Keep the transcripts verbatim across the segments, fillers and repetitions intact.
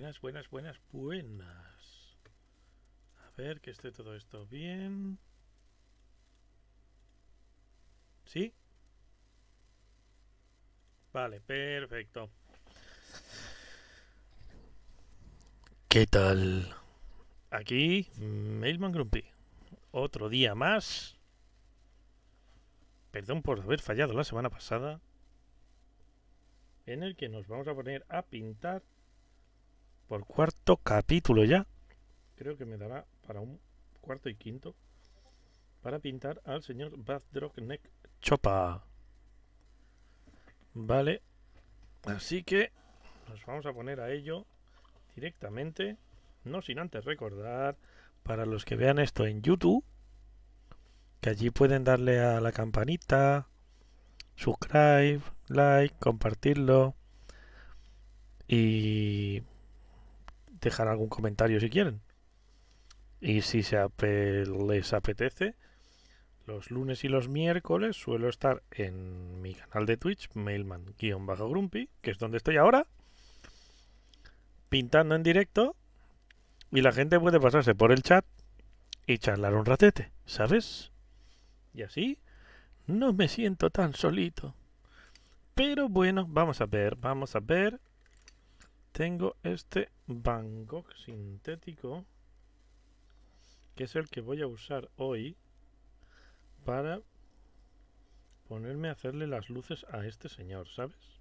Buenas, buenas, buenas, buenas. A ver que esté todo esto bien. ¿Sí? Vale, perfecto. ¿Qué tal? Aquí, Mailman Grumpy. Otro día más. Perdón por haber fallado la semana pasada. En el que nos vamos a poner a pintar por cuarto capítulo ya. Creo que me dará para un cuarto y quinto. Para pintar al señor Badrock Neck Chopa. Vale. Así que nos vamos a poner a ello directamente. No sin antes recordar, para los que vean esto en YouTube, que allí pueden darle a la campanita, subscribe, like, compartirlo y dejar algún comentario si quieren. Y si se ape les apetece, los lunes y los miércoles suelo estar en mi canal de Twitch, Mailman-Grumpy, que es donde estoy ahora, pintando en directo, y la gente puede pasarse por el chat y charlar un ratete, ¿sabes? Y así no me siento tan solito. Pero bueno, vamos a ver, vamos a ver. Tengo este Van Gogh sintético, que es el que voy a usar hoy para ponerme a hacerle las luces a este señor, ¿sabes?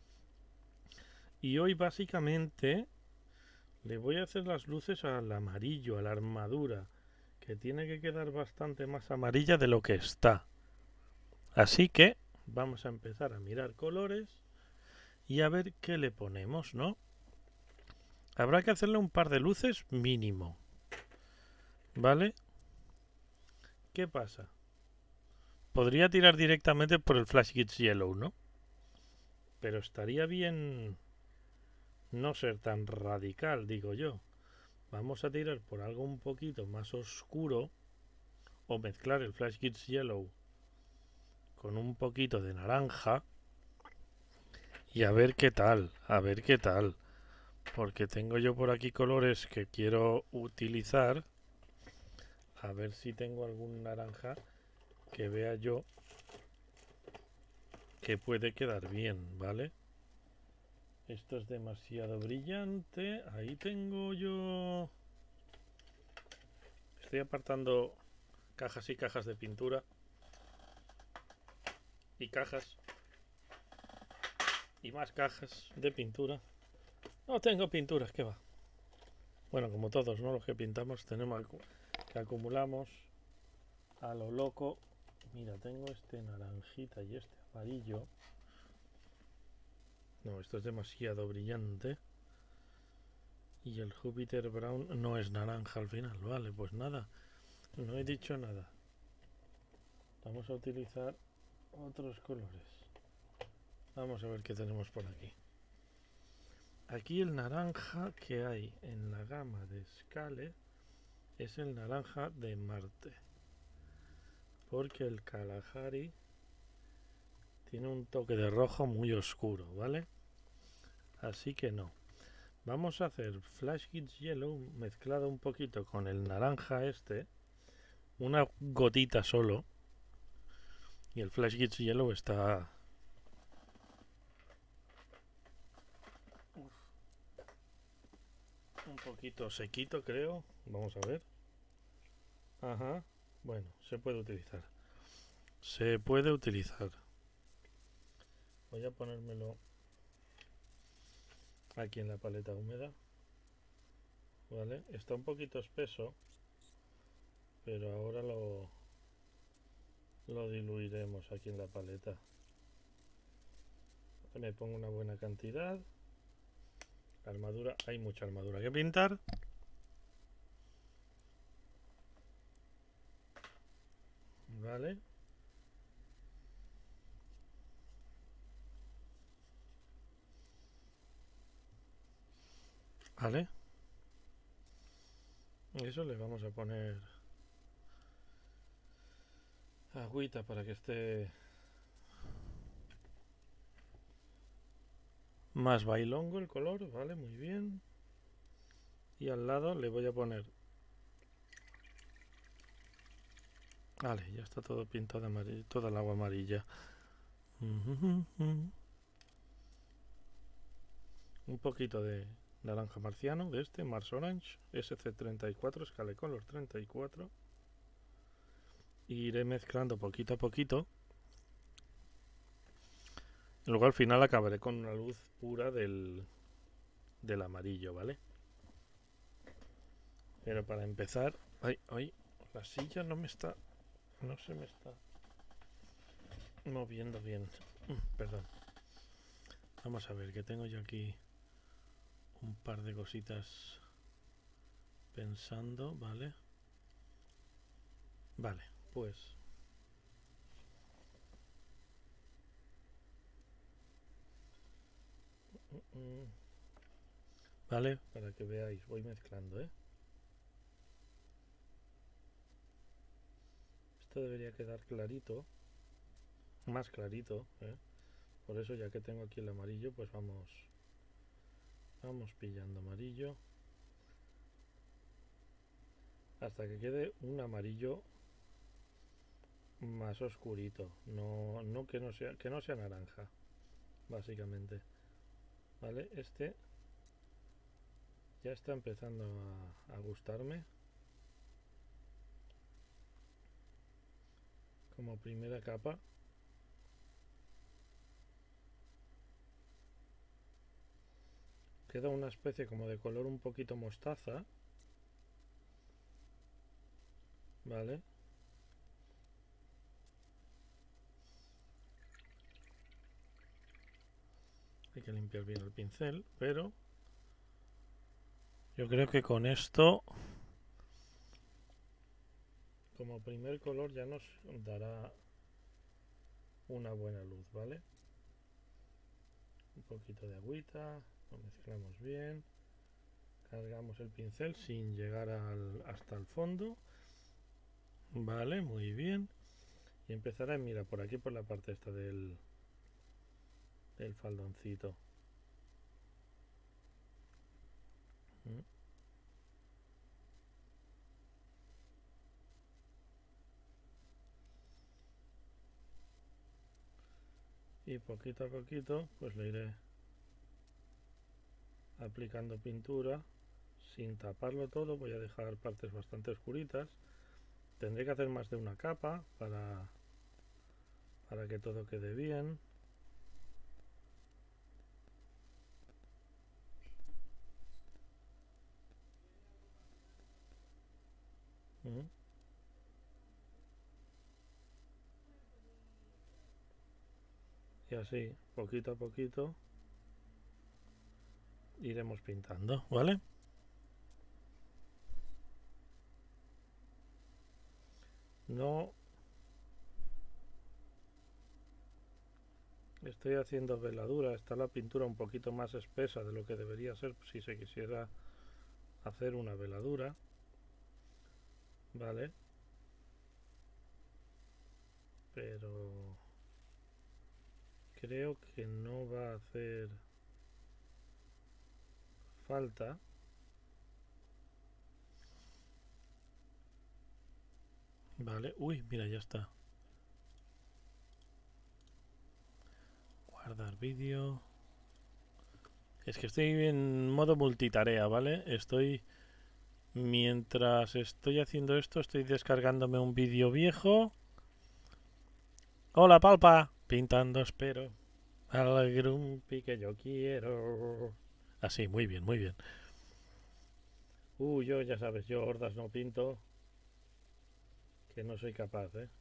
Y hoy básicamente le voy a hacer las luces al amarillo, a la armadura, que tiene que quedar bastante más amarilla de lo que está. Así que vamos a empezar a mirar colores y a ver qué le ponemos, ¿no? Habrá que hacerle un par de luces mínimo. ¿Vale? ¿Qué pasa? Podría tirar directamente por el Flash Gits Yellow, ¿no? Pero estaría bien no ser tan radical, digo yo. Vamos a tirar por algo un poquito más oscuro o mezclar el Flash Gits Yellow con un poquito de naranja y a ver qué tal, a ver qué tal. Porque tengo yo por aquí colores que quiero utilizar. A ver si tengo algún naranja que vea yo que puede quedar bien, ¿vale? Esto es demasiado brillante. Ahí tengo yo... Estoy apartando cajas y cajas de pintura. Y cajas. Y más cajas de pintura. No tengo pinturas, ¿qué va? Bueno, como todos, ¿no? Los que pintamos tenemos que acumulamos a lo loco. Mira, tengo este naranjita y este amarillo. No, esto es demasiado brillante. Y el Júpiter Brown no es naranja al final. Vale, pues nada. No he dicho nada. Vamos a utilizar otros colores. Vamos a ver qué tenemos por aquí. Aquí el naranja que hay en la gama de Scale es el naranja de Marte. Porque el Kalahari tiene un toque de rojo muy oscuro, ¿vale? Así que no. Vamos a hacer Flash Gits Yellow mezclado un poquito con el naranja este. Una gotita solo. Y el Flash Gits Yellow está... un poquito sequito, creo. Vamos a ver. Ajá. Bueno, se puede utilizar. Se puede utilizar. Voy a ponérmelo aquí en la paleta húmeda. Vale. Está un poquito espeso. Pero ahora lo... lo diluiremos aquí en la paleta. Me pongo una buena cantidad. La armadura, hay mucha armadura que pintar. Vale. Vale. Eso le vamos a poner agüita para que esté más bailongo el color. Vale, muy bien. Y al lado le voy a poner... Vale, ya está todo pintado de amarillo, toda el agua amarilla. Un poquito de naranja marciano, de este, Mars Orange, S C treinta y cuatro, Scale Color treinta y cuatro. Y iré mezclando poquito a poquito. Y luego al final acabaré con una luz pura del, del amarillo, ¿vale? Pero para empezar... Ay, ay, la silla no me está... No se me está moviendo bien. Perdón. Vamos a ver, que tengo yo aquí un par de cositas pensando, ¿vale? Vale, pues... Vale, para que veáis, voy mezclando, ¿eh? Esto debería quedar clarito, más clarito, ¿eh? Por eso, ya que tengo aquí el amarillo, pues vamos vamos pillando amarillo hasta que quede un amarillo más oscurito, no, no que no sea que no sea naranja, básicamente. Vale, este ya está empezando a, a gustarme como primera capa. Queda una especie como de color un poquito mostaza, ¿vale? Hay que limpiar bien el pincel, pero yo creo que con esto, como primer color, ya nos dará una buena luz, ¿vale? Un poquito de agüita, lo mezclamos bien, cargamos el pincel sin llegar al, hasta el fondo, vale, muy bien, y empezaré, mira, por aquí, por la parte esta del, del faldoncito. ¿Mm? Y poquito a poquito pues le iré aplicando pintura sin taparlo todo. Voy a dejar partes bastante oscuritas. Tendré que hacer más de una capa para, para que todo quede bien. ¿Mm? Y así, poquito a poquito, iremos pintando, ¿vale? No estoy haciendo veladura, está la pintura un poquito más espesa de lo que debería ser si se quisiera hacer una veladura, ¿vale? Pero creo que no va a hacer falta. Vale, uy, mira, ya está. Guardar vídeo. Es que estoy en modo multitarea, ¿vale? Estoy... Mientras estoy haciendo esto, estoy descargándome un vídeo viejo. Hola, palpa. Pintando, espero. Al grumpi que yo quiero. Así, muy bien, muy bien. Uh, yo, ya sabes, yo hordas no pinto. Que no soy capaz, ¿eh?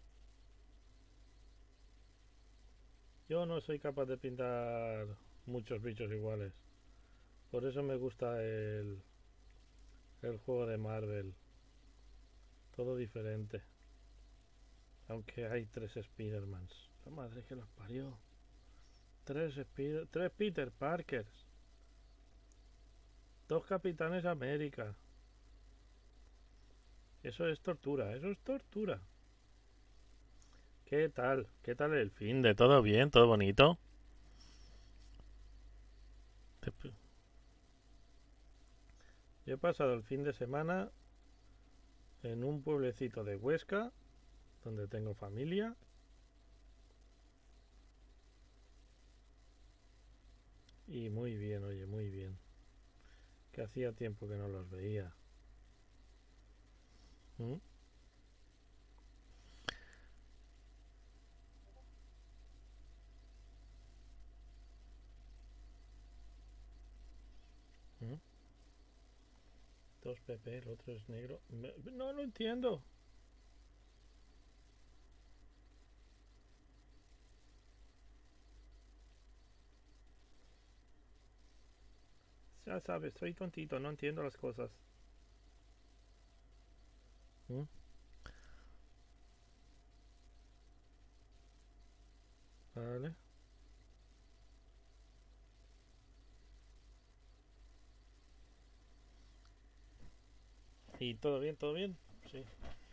Yo no soy capaz de pintar muchos bichos iguales. Por eso me gusta el, el juego de Marvel. Todo diferente. Aunque hay tres Spider-Mans. La madre que los parió. Tres, Spider tres Peter Parkers. Dos Capitanes América. Eso es tortura, eso es tortura. ¿Qué tal? ¿Qué tal el fin de todo bien? ¿Todo bonito? Yo he pasado el fin de semana en un pueblecito de Huesca, donde tengo familia. Y muy bien, oye, muy bien. Que hacía tiempo que no los veía. ¿Mm? ¿Mm? Dos Pepe, el otro es negro. Me- No lo entiendo. Ya sabes, soy tontito, no entiendo las cosas. ¿Mm? Vale. ¿Y todo bien, todo bien? Sí.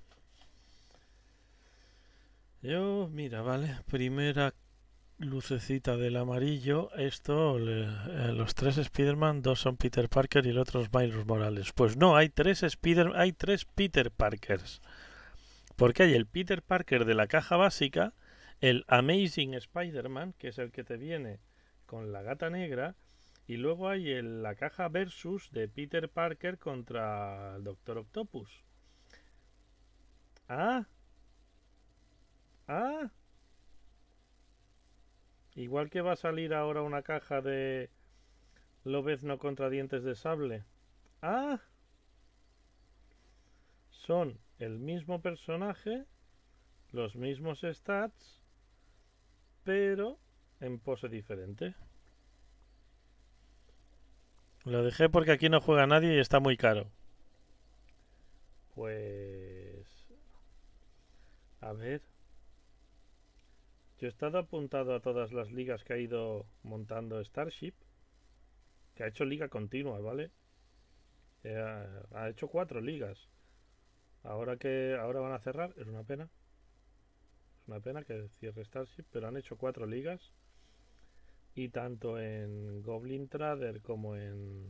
Yo, mira, vale. Primera lucecita del amarillo. Esto, le- eh, los tres Spider-Man, dos son Peter Parker y el otro es Miles Morales. Pues no, hay tres Spider, hay tres Peter Parkers. Porque hay el Peter Parker de la caja básica, el Amazing Spider-Man, que es el que te viene con la gata negra, y luego hay el- la caja Versus de Peter Parker contra el Doctor Octopus. Ah, ah, igual que va a salir ahora una caja de Lobezno contra Dientes de Sable. Ah, son el mismo personaje, los mismos stats, pero en pose diferente. Lo dejé porque aquí no juega nadie y está muy caro. Pues... A ver, yo he estado apuntado a todas las ligas que ha ido montando Starship, que ha hecho liga continua, ¿vale? Eh, ha hecho cuatro ligas. Ahora que ahora van a cerrar, es una pena. Es una pena que cierre Starship, pero han hecho cuatro ligas. Y tanto en Goblin Trader como en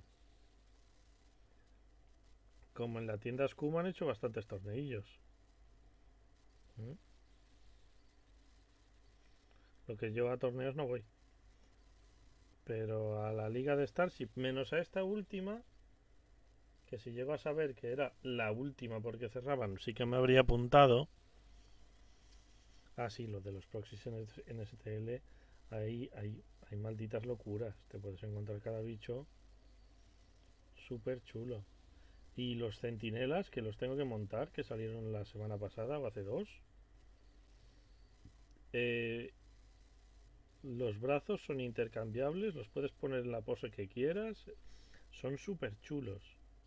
como en la tienda Scum han hecho bastantes torneillos. ¿Mm? Lo que yo a torneos no voy. Pero a la liga de Starship, menos a esta última, que si llego a saber que era la última porque cerraban, sí que me habría apuntado. Ah, sí, lo de los proxies en, en S T L, ahí hay, hay malditas locuras. Te puedes encontrar cada bicho súper chulo. Y los centinelas, que los tengo que montar, que salieron la semana pasada o hace dos. Eh, los brazos son intercambiables, los puedes poner en la pose que quieras. Son súper chulos.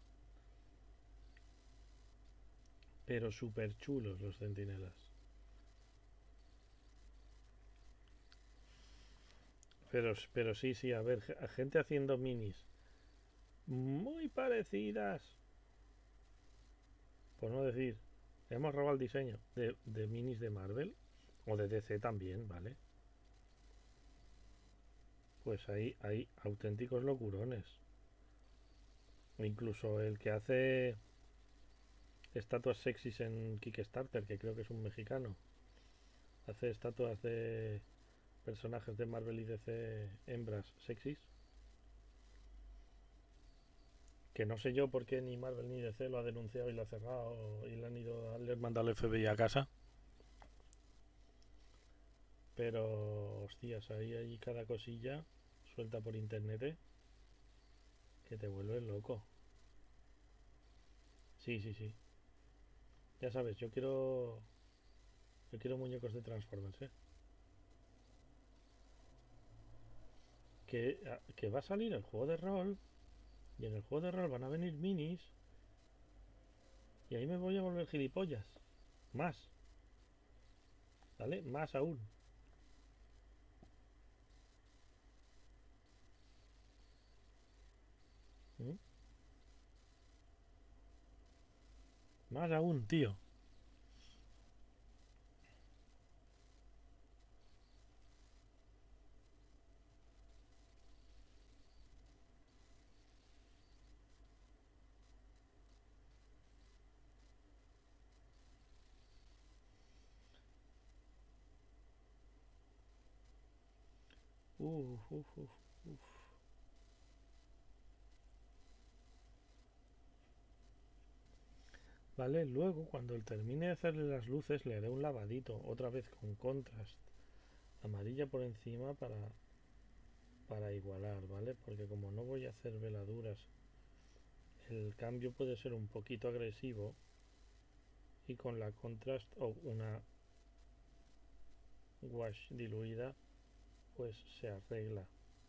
Pero súper chulos los centinelas. Pero, pero sí, sí, a ver, gente haciendo minis muy parecidas, por no decir, hemos robado el diseño de, de minis de Marvel o de D C también, ¿vale? Pues ahí hay auténticos locurones. Incluso el que hace estatuas sexys en Kickstarter, que creo que es un mexicano, hace estatuas de personajes de Marvel y D C hembras sexys. Que no sé yo por qué ni Marvel ni D C lo ha denunciado y lo ha cerrado y le han ido a, le han mandado al F B I a casa. Pero, hostias, ahí hay cada cosilla suelta por internet, ¿eh? Que te vuelves loco. Sí, sí, sí. Ya sabes, yo quiero. Yo quiero muñecos de Transformers, ¿eh? Que, a- que va a salir el juego de rol. Y en el juego de rol van a venir minis. Y ahí me voy a volver gilipollas. Más, ¿vale? Más aún. ¿Mm? Más aún, tío. uf, uf, uf, uf. Vale, luego cuando termine de hacerle las luces le haré un lavadito, otra vez con contrast, amarilla por encima para, para igualar, ¿vale? Porque como no voy a hacer veladuras, el cambio puede ser un poquito agresivo y con la contrast o una wash diluida pues se arregla.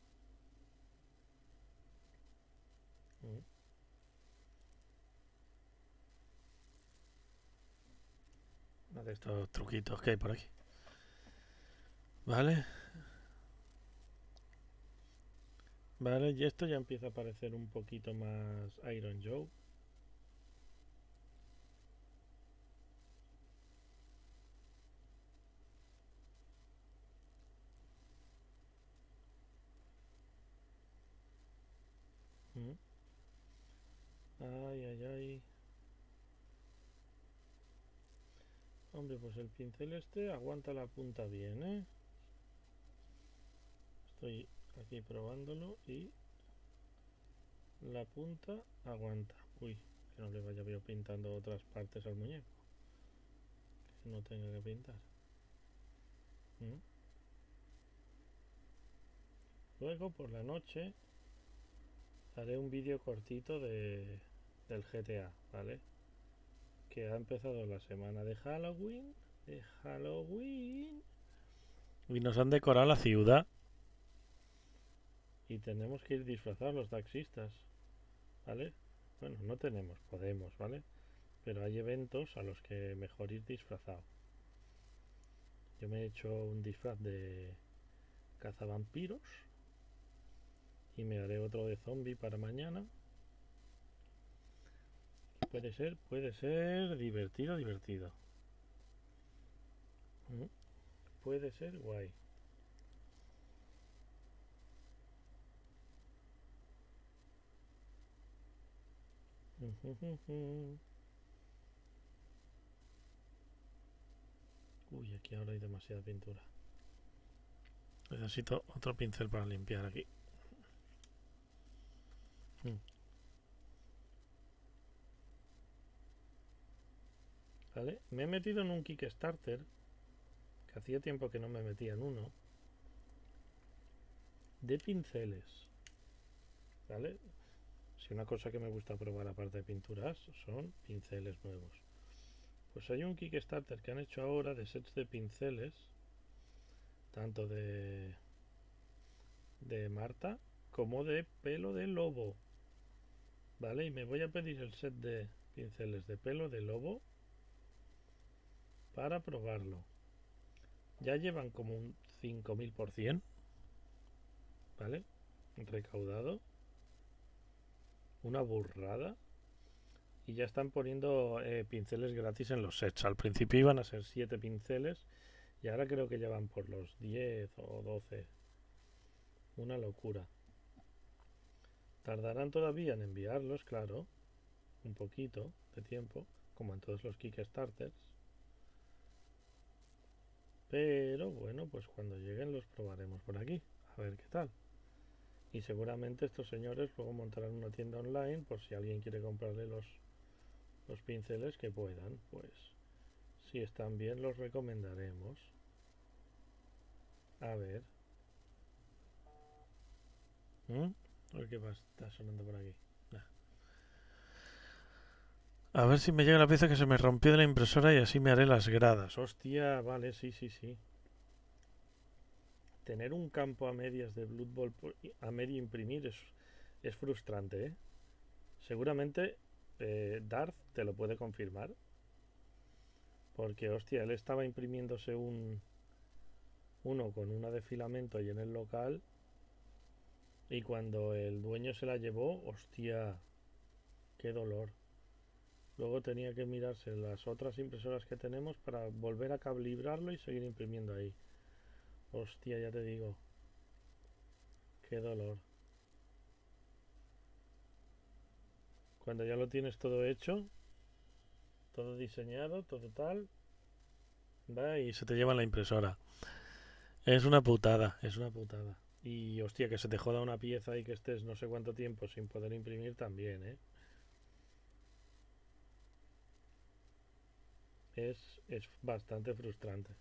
¿Mm? Uno de estos truquitos que hay por aquí. ¿Vale? Vale, y esto ya empieza a parecer un poquito más Iron Joe. ¿Mm? Ay, ay, ay. Hombre, pues el pincel este aguanta la punta bien, ¿eh? Estoy aquí probándolo y la punta aguanta. Uy, que no le vaya yo pintando otras partes al muñeco. Que no tenga que pintar. ¿Mm? Luego, por la noche, haré un vídeo cortito de, del G T A, ¿vale? Que ha empezado la semana de Halloween. De Halloween. Y nos han decorado la ciudad. Y tenemos que ir disfrazados los taxistas, ¿vale? Bueno, no tenemos, podemos, ¿vale? Pero hay eventos a los que mejor ir disfrazado. Yo me he hecho un disfraz de cazavampiros y me haré otro de zombie para mañana. Puede ser, puede ser divertido, divertido. ¿Mm? Puede ser guay. Uy, aquí ahora hay demasiada pintura. Necesito otro pincel para limpiar aquí. Mm. ¿Vale? Me he metido en un Kickstarter, que hacía tiempo que no me metía en uno, de pinceles. ¿Vale? Si una cosa que me gusta probar aparte de pinturas son pinceles nuevos. Pues hay un Kickstarter que han hecho ahora de sets de pinceles, tanto de, de Marta como de pelo de lobo. ¿Vale? Y me voy a pedir el set de pinceles de pelo de lobo para probarlo. Ya llevan como un cinco mil por ciento, ¿vale? Recaudado. Una burrada. Y ya están poniendo eh, pinceles gratis en los sets. Al principio iban a ser siete pinceles y ahora creo que ya van por los diez o doce. Una locura. Tardarán todavía en enviarlos, claro. Un poquito de tiempo, como en todos los Kickstarters. Pero bueno, pues cuando lleguen los probaremos por aquí. A ver qué tal. Y seguramente estos señores luego montarán una tienda online por si alguien quiere comprarle los, los pinceles que puedan. Pues si están bien los recomendaremos. A ver. ¿Mm? A ver qué está sonando por aquí. Nah. A ver si me llega la pieza que se me rompió de la impresora y así me haré las gradas. Hostia, vale, sí, sí, sí. Tener un campo a medias de Blood Bowl a medio imprimir es, es frustrante, ¿eh? Seguramente eh, Darth te lo puede confirmar. Porque, hostia, él estaba imprimiéndose un uno con una de filamento ahí en el local y cuando el dueño se la llevó, hostia, qué dolor. Luego tenía que mirarse las otras impresoras que tenemos para volver a calibrarlo y seguir imprimiendo ahí. Hostia, ya te digo. Qué dolor. Cuando ya lo tienes todo hecho, todo diseñado, todo tal, va y se te lleva la impresora. Es una putada, es una putada. Y hostia, que se te joda una pieza y que estés no sé cuánto tiempo sin poder imprimir también, ¿eh? Es, es bastante frustrante.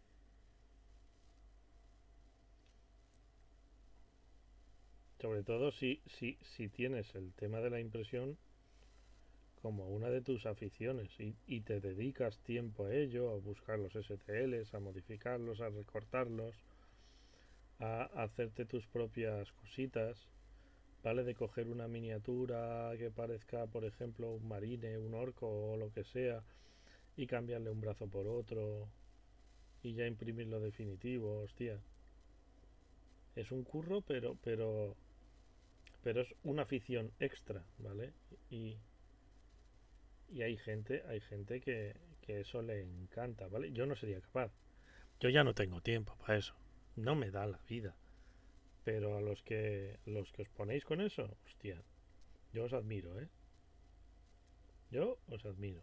Sobre todo si, si, si tienes el tema de la impresión como una de tus aficiones y, y te dedicas tiempo a ello, a buscar los S T Ls, a modificarlos, a recortarlos, a hacerte tus propias cositas, ¿vale? De coger una miniatura que parezca, por ejemplo, un marine, un orco o lo que sea, y cambiarle un brazo por otro y ya imprimirlo definitivo, hostia. Es un curro, pero, pero, pero es una afición extra, ¿vale? Y, y hay gente, hay gente que, que eso le encanta, ¿vale? Yo no sería capaz. Yo ya no tengo tiempo para eso. No me da la vida. Pero a los que los que os ponéis con eso, hostia, yo os admiro, ¿eh? Yo os admiro.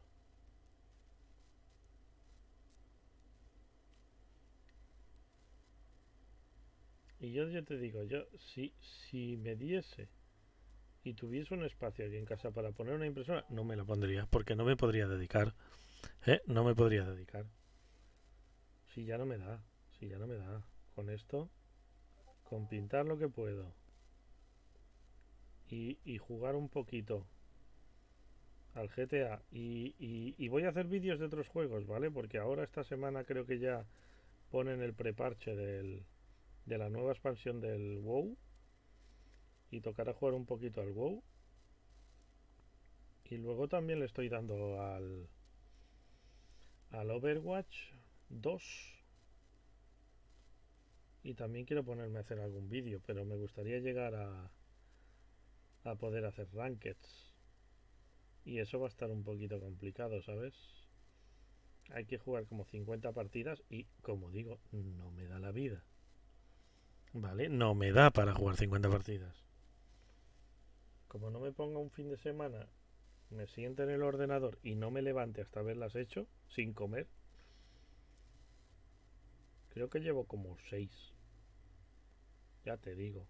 Y yo ya te digo, yo si, si me diese y tuviese un espacio aquí en casa para poner una impresora, no me la pondría, porque no me podría dedicar, ¿eh? No me podría dedicar. Si ya no me da, si ya no me da. Con esto, con pintar lo que puedo y, y jugar un poquito al G T A y, y, y voy a hacer vídeos de otros juegos, ¿vale? Porque ahora esta semana creo que ya ponen el preparche del, de la nueva expansión del WoW y tocará jugar un poquito al WoW. Y luego también le estoy dando al, al Overwatch dos y también quiero ponerme a hacer algún vídeo, pero me gustaría llegar a, a poder hacer rankeds. Y eso va a estar un poquito complicado, ¿sabes? Hay que jugar como cincuenta partidas y, como digo, no me da la vida. ¿Vale? No me da para jugar cincuenta partidas. Como no me ponga un fin de semana, me siente en el ordenador y no me levante hasta haberlas hecho, sin comer, creo que llevo como seis. Ya te digo.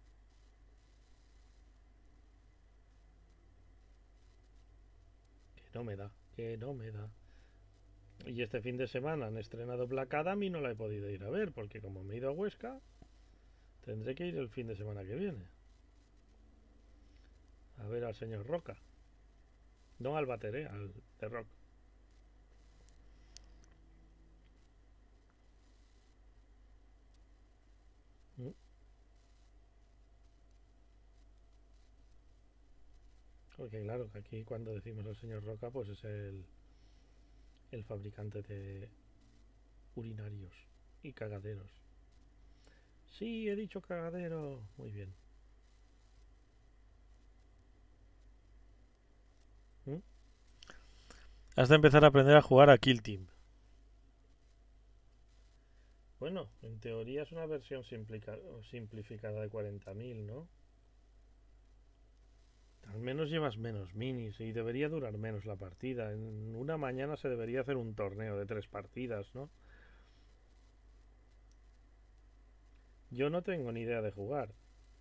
Que no me da. Que no me da. Y este fin de semana han estrenado Black Adam y no la he podido ir a ver, porque como me he ido a Huesca, tendré que ir el fin de semana que viene. A ver al señor Roca. No al bateré, al de rock. ¿Mm? Porque claro, que aquí cuando decimos al señor Roca, pues es el, el fabricante de urinarios y cagaderos. Sí, he dicho cagadero. Muy bien. ¿Mm? Has de empezar a aprender a jugar a Kill Team. Bueno, en teoría es una versión simplificada de cuarenta mil, ¿no? Al menos llevas menos minis y debería durar menos la partida. En una mañana se debería hacer un torneo de tres partidas, ¿no? Yo no tengo ni idea de jugar,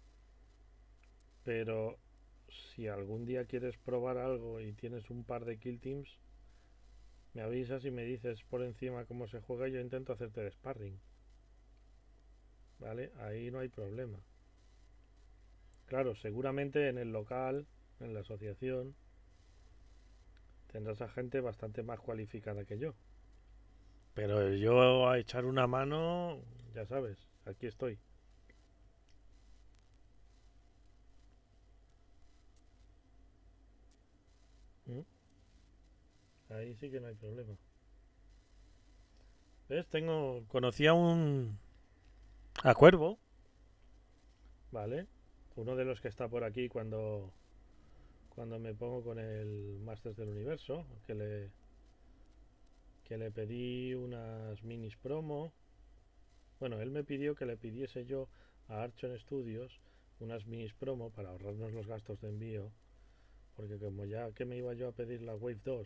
pero si algún día quieres probar algo y tienes un par de kill teams, me avisas y me dices por encima cómo se juega y yo intento hacerte de sparring, ¿vale? Ahí no hay problema. Claro, seguramente en el local, en la asociación, tendrás a gente bastante más cualificada que yo. Pero yo a echar una mano, ya sabes, aquí estoy. ¿Mm? Ahí sí que no hay problema. ¿Ves? Tengo. Conocí a un. A Cuervo, ¿vale? Uno de los que está por aquí cuando. Cuando me pongo con el Masters del Universo. Que le. Que le pedí unas minis promo. Bueno, él me pidió que le pidiese yo a Archon Studios unas minis promo para ahorrarnos los gastos de envío. Porque como ya que me iba yo a pedir la Wave dos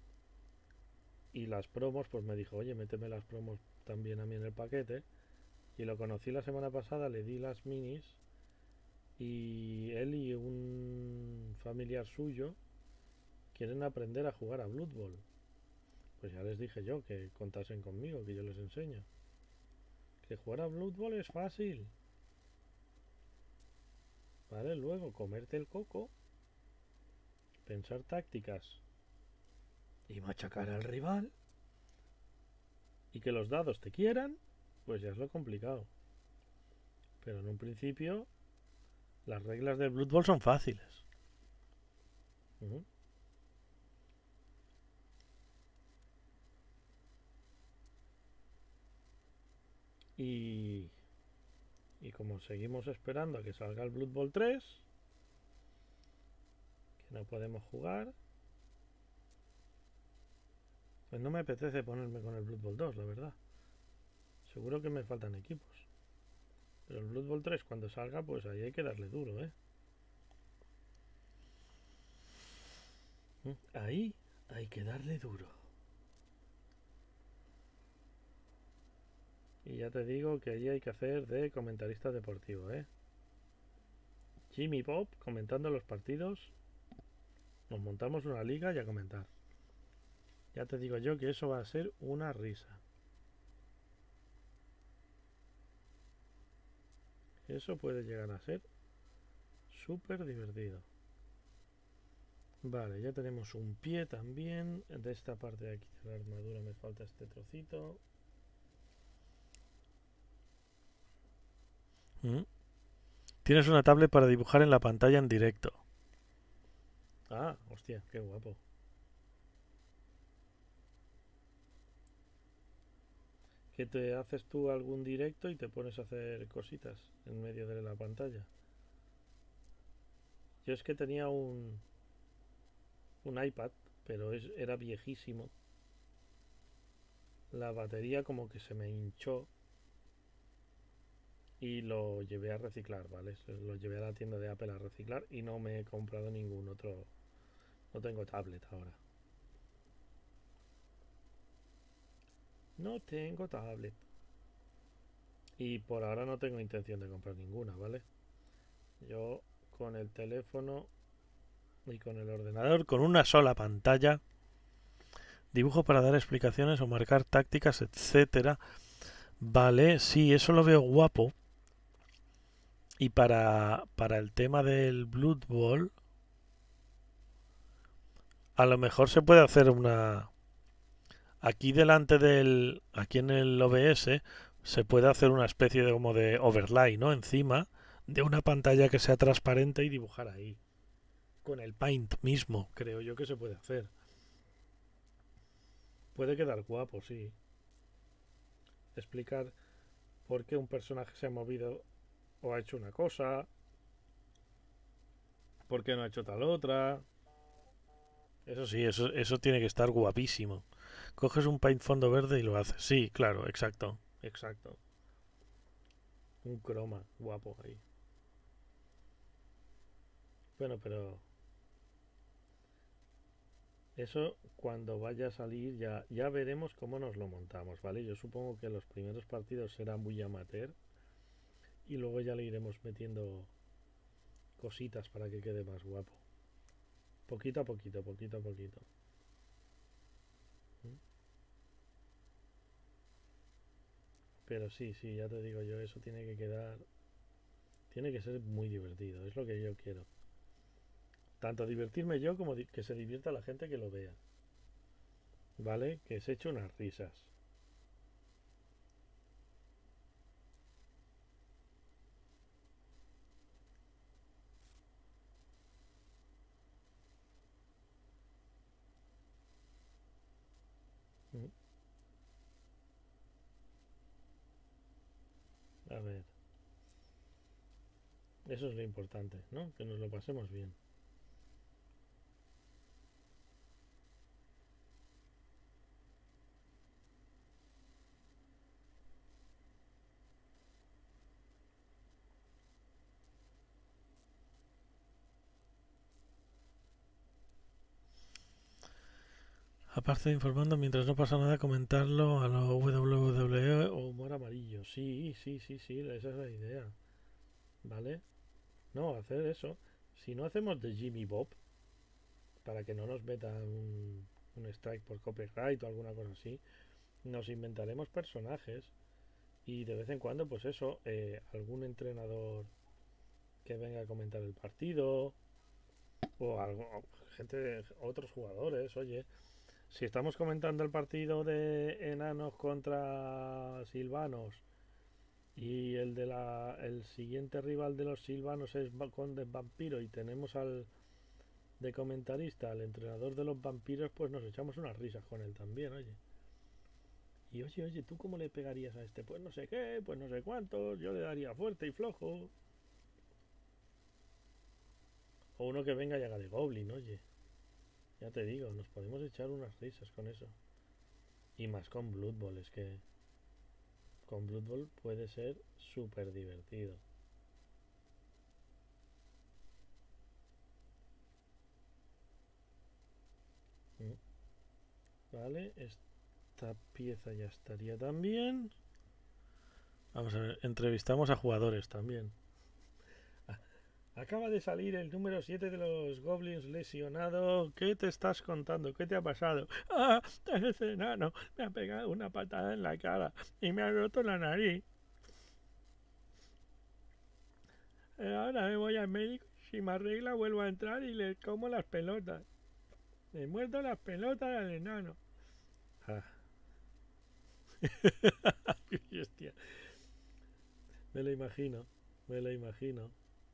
y las promos, pues me dijo, oye, méteme las promos también a mí en el paquete. Y lo conocí la semana pasada, le di las minis y él y un familiar suyo quieren aprender a jugar a Blood Bowl. Pues ya les dije yo que contasen conmigo, que yo les enseño. Que jugar a Blood Bowl es fácil. ¿Vale? Luego comerte el coco, pensar tácticas y machacar al rival y que los dados te quieran, pues ya es lo complicado. Pero en un principio las reglas del Blood Bowl son fáciles. Uh-huh. Y, y como seguimos esperando a que salga el Blood Bowl tres, que no podemos jugar, pues no me apetece ponerme con el Blood Bowl dos, la verdad. Seguro que me faltan equipos. Pero el Blood Bowl tres cuando salga, pues ahí hay que darle duro, ¿eh? Ahí hay que darle duro. Y ya te digo que ahí hay que hacer de comentarista deportivo, ¿eh? Jimmy Pop comentando los partidos. Nos montamos una liga y a comentar. Ya te digo yo que eso va a ser una risa. Eso puede llegar a ser súper divertido. Vale, ya tenemos un pie también. De esta parte de aquí de la armadura me falta este trocito. ¿Mm? Tienes una tablet para dibujar en la pantalla en directo. Ah, hostia, qué guapo. ¿Que te haces tú algún directo y te pones a hacer cositas en medio de la pantalla? Yo es que tenía un, un iPad, pero es, era viejísimo. La batería como que se me hinchó y lo llevé a reciclar, ¿vale? Lo llevé a la tienda de Apple a reciclar y no me he comprado ningún otro. No tengo tablet ahora. No tengo tablet. Y por ahora no tengo intención de comprar ninguna, ¿vale? Yo con el teléfono y con el ordenador, con una sola pantalla, dibujo para dar explicaciones o marcar tácticas, etcétera. Vale, sí, eso lo veo guapo. Y para, para el tema del Blood Bowl, a lo mejor se puede hacer una... Aquí delante del... Aquí en el O B S se puede hacer una especie de como de overlay, ¿no? Encima de una pantalla que sea transparente y dibujar ahí. Con el Paint mismo, creo yo que se puede hacer. Puede quedar guapo, sí. Explicar por qué un personaje se ha movido o ha hecho una cosa, por qué no ha hecho tal otra. Eso sí, eso, eso tiene que estar guapísimo. Coges un paint fondo verde y lo haces. Sí, claro, exacto, exacto. Un croma guapo ahí. Bueno, pero eso cuando vaya a salir ya, ya veremos cómo nos lo montamos, ¿vale? Yo supongo que los primeros partidos serán muy amateur y luego ya le iremos metiendo cositas para que quede más guapo. Poquito a poquito, poquito a poquito. ¿Mm? Pero sí, sí, ya te digo yo, eso tiene que quedar... Tiene que ser muy divertido, es lo que yo quiero. Tanto divertirme yo como di- que se divierta la gente que lo vea. ¿Vale? Que se eche unas risas. ¿Mm? A ver, eso es lo importante, ¿no? Que nos lo pasemos bien. Aparte de informando, mientras no pasa nada, comentarlo a los W W E o humor amarillo. Sí, sí, sí, sí, esa es la idea. ¿Vale? No, hacer eso. Si no hacemos de Jimmy Bob, para que no nos metan un, un strike por copyright o alguna cosa así, nos inventaremos personajes y de vez en cuando, pues eso, eh, algún entrenador que venga a comentar el partido o algo, gente, otros jugadores, oye. Si estamos comentando el partido de enanos contra silvanos y el de la el siguiente rival de los silvanos es Conde Vampiro y tenemos al de comentarista al entrenador de los vampiros, pues nos echamos unas risas con él también, oye. Y oye, oye, ¿tú cómo le pegarías a este? Pues no sé qué, pues no sé cuántos, yo le daría fuerte y flojo. O uno que venga y haga de Goblin, oye. Ya te digo, nos podemos echar unas risas con eso. Y más con Blood Bowl, es que con Blood Bowl puede ser súper divertido. Mm, Vale, esta pieza ya estaría también. Vamos a ver, entrevistamos a jugadores también. Ah, acaba de salir el número siete de los Goblins lesionado. ¿Qué te estás contando? ¿Qué te ha pasado? Ah, ese enano me ha pegado una patada en la cara y me ha roto la nariz. Eh, Ahora me voy al médico. Si me arregla, vuelvo a entrar y le como las pelotas. Le muerdo las pelotas al enano. Ah. Hostia, me lo imagino, me lo imagino.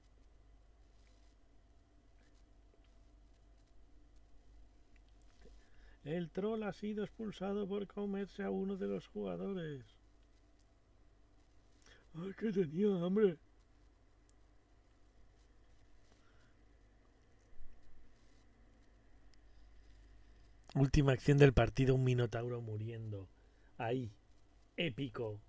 El troll ha sido expulsado por comerse a uno de los jugadores. ¡Ay, que tenía hambre! Última acción del partido, un minotauro muriendo. Ahí, épico.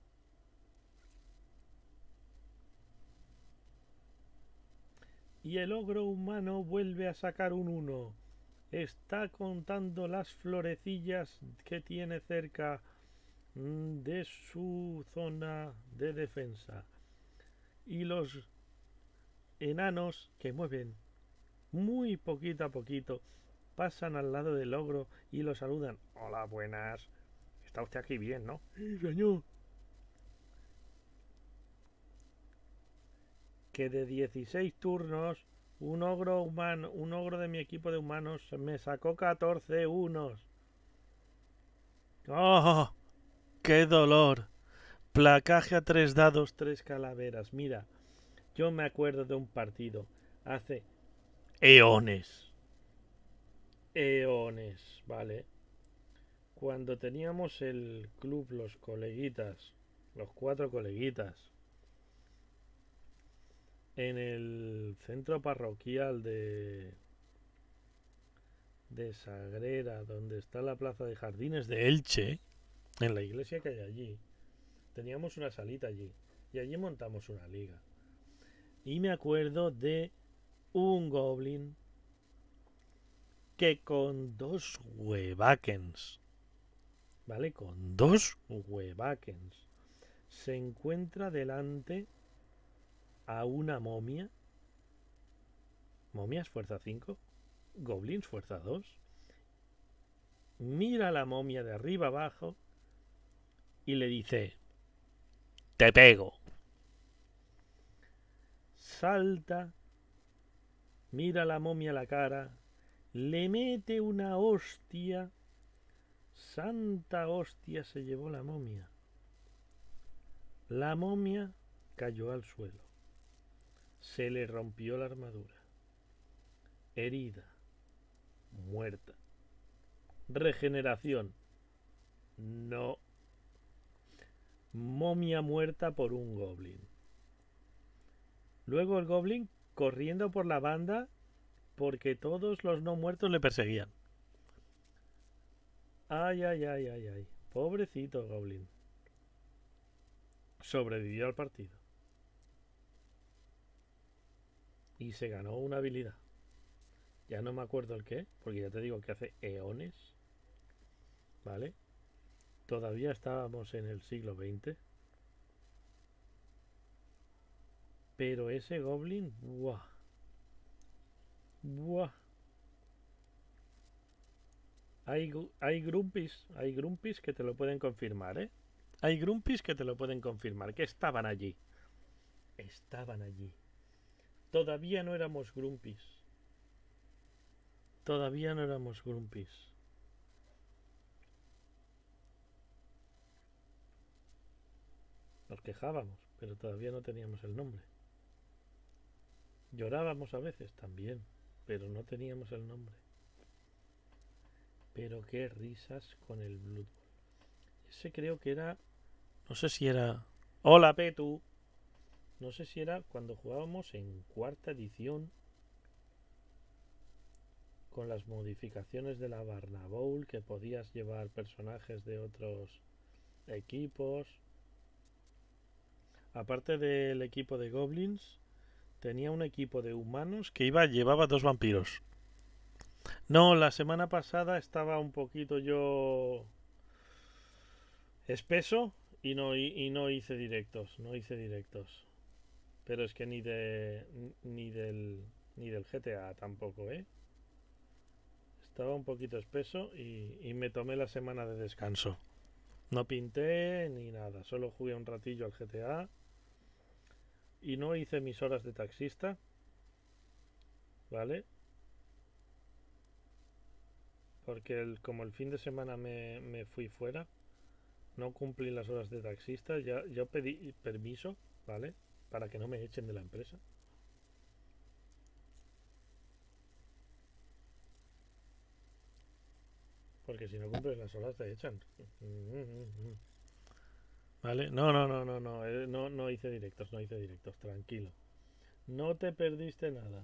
Y el ogro humano vuelve a sacar un uno. Está contando las florecillas que tiene cerca de su zona de defensa. Y los enanos que mueven muy poquito a poquito pasan al lado del ogro y lo saludan. Hola, buenas. Está usted aquí bien, ¿no? Sí, señor. Que de dieciséis turnos, un ogro humano, un ogro de mi equipo de humanos me sacó catorce unos. ¡Oh! ¡Qué dolor! Placaje a tres dados, tres calaveras. Mira, yo me acuerdo de un partido hace eones. Eones, ¿vale? Cuando teníamos el club, los coleguitas, los cuatro coleguitas, en el centro parroquial de, de Sagrera, donde está la plaza de jardines de Elche, en la iglesia que hay allí, teníamos una salita allí y allí montamos una liga. Y me acuerdo de un goblin que con dos huevakens, ¿vale? Con dos huevakens se encuentra delante a una momia. Momias fuerza cinco, goblins fuerza dos. Mira a la momia de arriba abajo y le dice: te pego. Salta, mira a la momia a la cara, le mete una hostia. Santa hostia se llevó la momia. La momia cayó al suelo. Se le rompió la armadura. Herida. Muerta. Regeneración. No. Momia muerta por un goblin. Luego el goblin corriendo por la banda porque todos los no muertos le perseguían. Ay, ay, ay, ay, ay. Pobrecito goblin. Sobrevivió al partido. Y se ganó una habilidad. Ya no me acuerdo el qué, porque ya te digo que hace eones. ¿vale? Todavía estábamos en el siglo veinte. Pero ese goblin, ¡buah! ¡Buah! Hay, hay grumpis, hay grumpis que te lo pueden confirmar, ¿eh? Hay grumpis que te lo pueden confirmar, que estaban allí. Estaban allí. Todavía no éramos grumpis. Todavía no éramos grumpis. Nos quejábamos, pero todavía no teníamos el nombre. Llorábamos a veces también, pero no teníamos el nombre. Pero qué risas con el Blood Bowl. Ese creo que era... No sé si era... Hola, Petu. No sé si era cuando jugábamos en cuarta edición con las modificaciones de la Barna Bowl, que podías llevar personajes de otros equipos. Aparte del equipo de goblins, tenía un equipo de humanos que iba llevaba dos vampiros. No, la semana pasada estaba un poquito yo espeso y no, y no hice directos, no hice directos. Pero es que ni de ni del ni del G T A tampoco, ¿eh? Estaba un poquito espeso y, y me tomé la semana de descanso. No pinté ni nada, solo jugué un ratillo al G T A y no hice mis horas de taxista, ¿vale? Porque el, como el fin de semana me, me fui fuera, no cumplí las horas de taxista, ya yo pedí permiso, ¿vale? Para que no me echen de la empresa. Porque si no cumples las horas te echan. ¿Vale? No, no, no, no, no, eh, no, no hice directos, no hice directos, tranquilo. No te perdiste nada.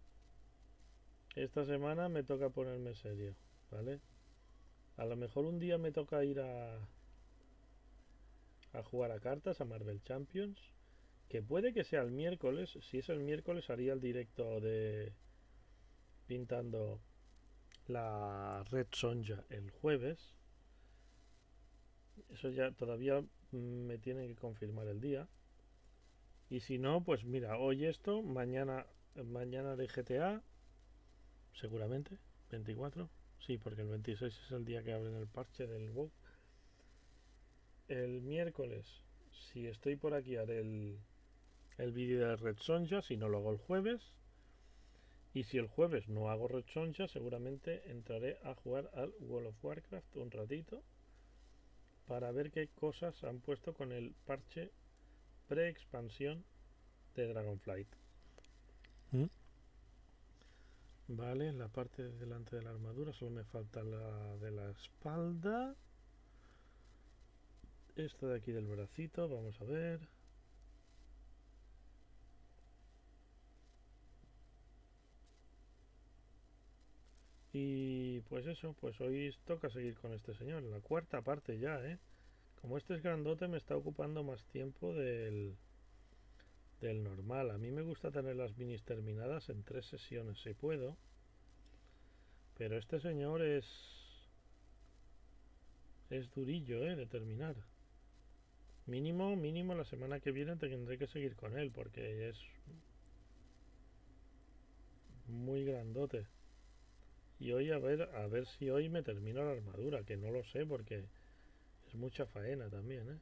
Esta semana me toca ponerme serio, ¿vale? A lo mejor un día me toca ir a, a jugar a cartas, a Marvel Champions, que puede que sea el miércoles. Si es el miércoles haría el directo de pintando la Red Sonja el jueves. Eso ya todavía me tienen que confirmar el día. Y si no, pues mira, hoy esto, mañana mañana de G T A, seguramente, veinticuatro. Sí, porque el veintiséis es el día que abren el parche del WoW. El miércoles, si estoy por aquí, haré el, el vídeo de Red Sonja, si no lo hago el jueves. Y si el jueves no hago Red Sonja, seguramente entraré a jugar al World of Warcraft un ratito para ver qué cosas han puesto con el parche pre-expansión de Dragonflight. ¿Mm? Vale, la parte de delante de la armadura, solo me falta la de la espalda. Esta de aquí del bracito, vamos a ver. Y pues eso, pues hoy toca seguir con este señor, la cuarta parte ya, ¿eh? Como este es grandote me está ocupando más tiempo del, del normal. A mí me gusta tener las minis terminadas en tres sesiones si puedo. Pero este señor es... es durillo, ¿eh? De terminar. Mínimo, mínimo la semana que viene tendré que seguir con él porque es muy grandote. Y hoy a ver, a ver si hoy me termino la armadura, que no lo sé porque es mucha faena también, ¿eh?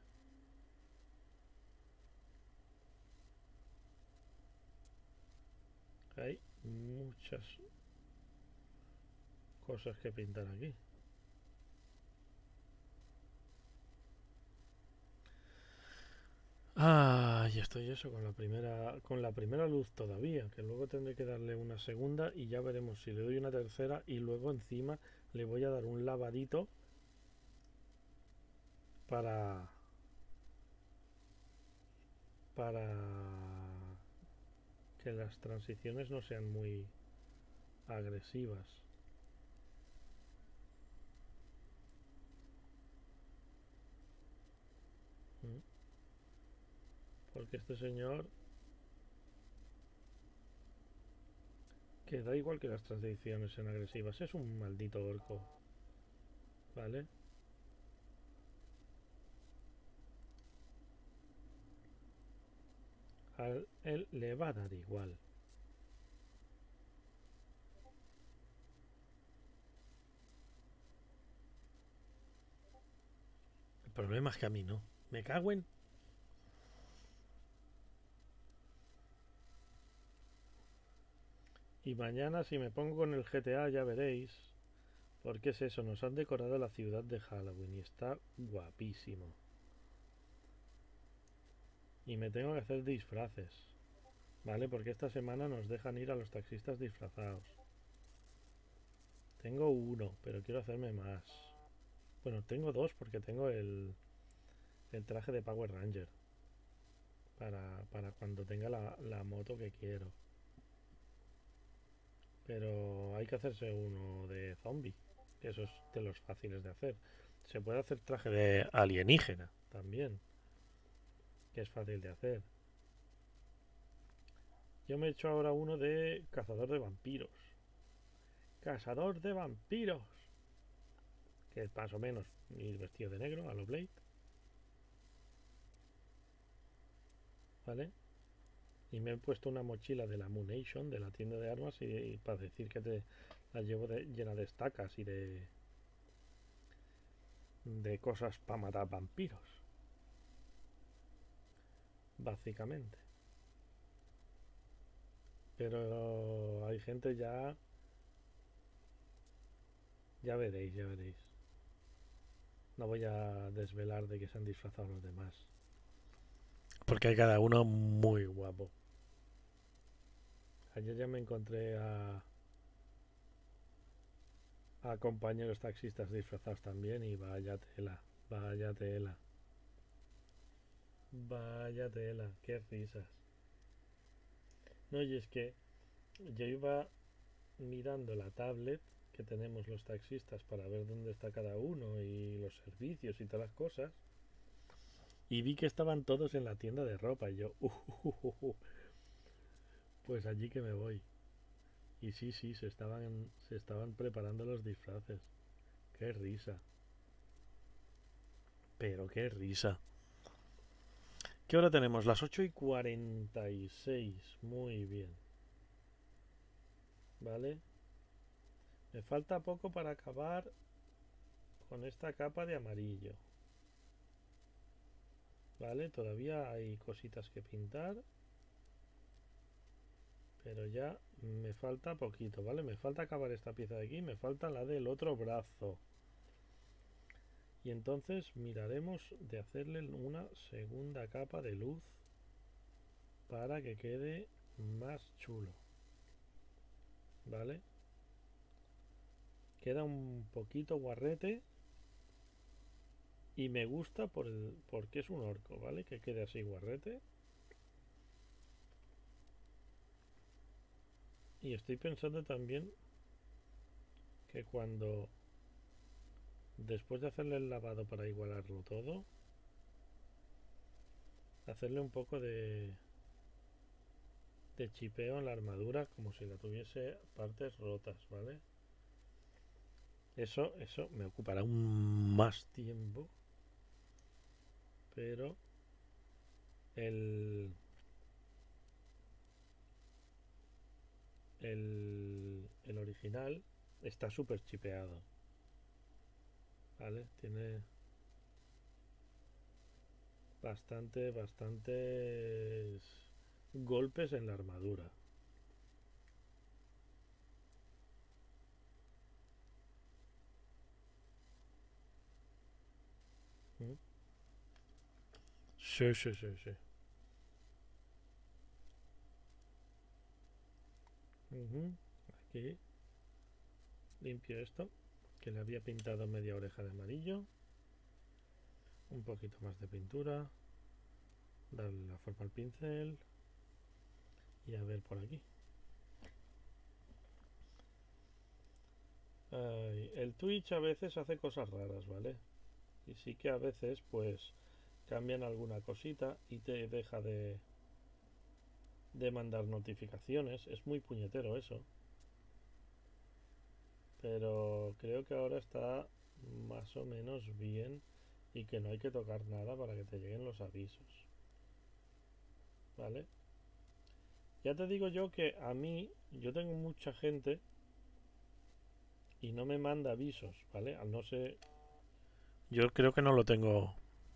Hay muchas cosas que pintar aquí. Ah, y estoy eso con la primera con la primera luz todavía, que luego tendré que darle una segunda y ya veremos si le doy una tercera y luego encima le voy a dar un lavadito para para que las transiciones no sean muy agresivas. ¿Mm? Porque este señor, que da igual que las transiciones sean agresivas, es un maldito orco, ¿vale? a él le va a dar igual. El problema es que a mí no. Me cago en... Y mañana si me pongo con el G T A ya veréis. Porque es eso, nos han decorado la ciudad de Halloween y está guapísimo. Y me tengo que hacer disfraces. ¿Vale? Porque esta semana nos dejan ir a los taxistas disfrazados. Tengo uno, pero quiero hacerme más. Bueno, tengo dos porque tengo el, el traje de Power Ranger. Para, para cuando tenga la, la moto que quiero. Pero hay que hacerse uno de zombie. Que eso es de los fáciles de hacer. Se puede hacer traje de alienígena también. Que es fácil de hacer. Yo me he hecho ahora uno de cazador de vampiros. Cazador de vampiros. Que es más o menos ir vestido de negro a lo Blade. ¿Vale? Y me he puesto una mochila de la Moonation, de la tienda de armas, y, y para decir que te la llevo de, llena de estacas y de de cosas para matar vampiros. Básicamente. Pero hay gente ya... Ya veréis, ya veréis. No voy a desvelar de que se han disfrazado los demás. Porque hay cada uno muy guapo. Ayer ya me encontré a, a compañeros taxistas disfrazados también y vaya tela, vaya tela. Vaya tela, qué risas. No, y es que yo iba mirando la tablet que tenemos los taxistas para ver dónde está cada uno y los servicios y todas las cosas. Y vi que estaban todos en la tienda de ropa y yo, uh, uh, uh, uh, pues allí que me voy. Y sí, sí, se estaban, se estaban preparando los disfraces. Qué risa. Pero qué risa. ¿Qué hora tenemos? Las ocho y cuarenta y seis. Muy bien. ¿Vale? Me falta poco para acabar con esta capa de amarillo. ¿Vale? Todavía hay cositas que pintar. Pero ya me falta poquito, ¿vale? Me falta acabar esta pieza de aquí. Me falta la del otro brazo. Y entonces miraremos de hacerle una segunda capa de luz para que quede más chulo. ¿Vale? Queda un poquito guarrete y me gusta por el, porque es un orco, ¿vale? Que quede así guarrete. Y estoy pensando también que cuando después de hacerle el lavado para igualarlo todo, hacerle un poco de de chipeo en la armadura como si la tuviese partes rotas, ¿vale? Eso, eso me ocupará un más tiempo, pero el el, el original está súper chipeado, ¿vale? Tiene bastante, bastantes golpes en la armadura. ¿Mm? Sí, sí, sí, sí. Uh-huh. Aquí limpio esto, que le había pintado media oreja de amarillo. Un poquito más de pintura. Darle la forma al pincel. Y a ver por aquí. Ay, el Twitch a veces hace cosas raras, ¿vale? Y sí que a veces pues cambian alguna cosita y te deja de, de mandar notificaciones. Es muy puñetero eso. Pero creo que ahora está más o menos bien y que no hay que tocar nada para que te lleguen los avisos. ¿Vale? Ya te digo yo que a mí, yo tengo mucha gente y no me manda avisos, ¿vale? Al no ser... Yo creo que no lo tengo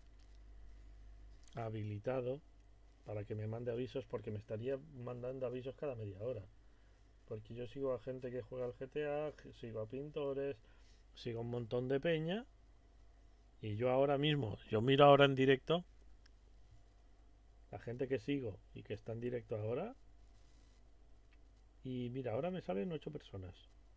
habilitado para que me mande avisos porque me estaría mandando avisos cada media hora. Porque yo sigo a gente que juega al G T A, sigo a pintores, sigo a un montón de peña y yo ahora mismo, yo miro ahora en directo, la gente que sigo y que está en directo ahora y mira, ahora me salen ocho personas.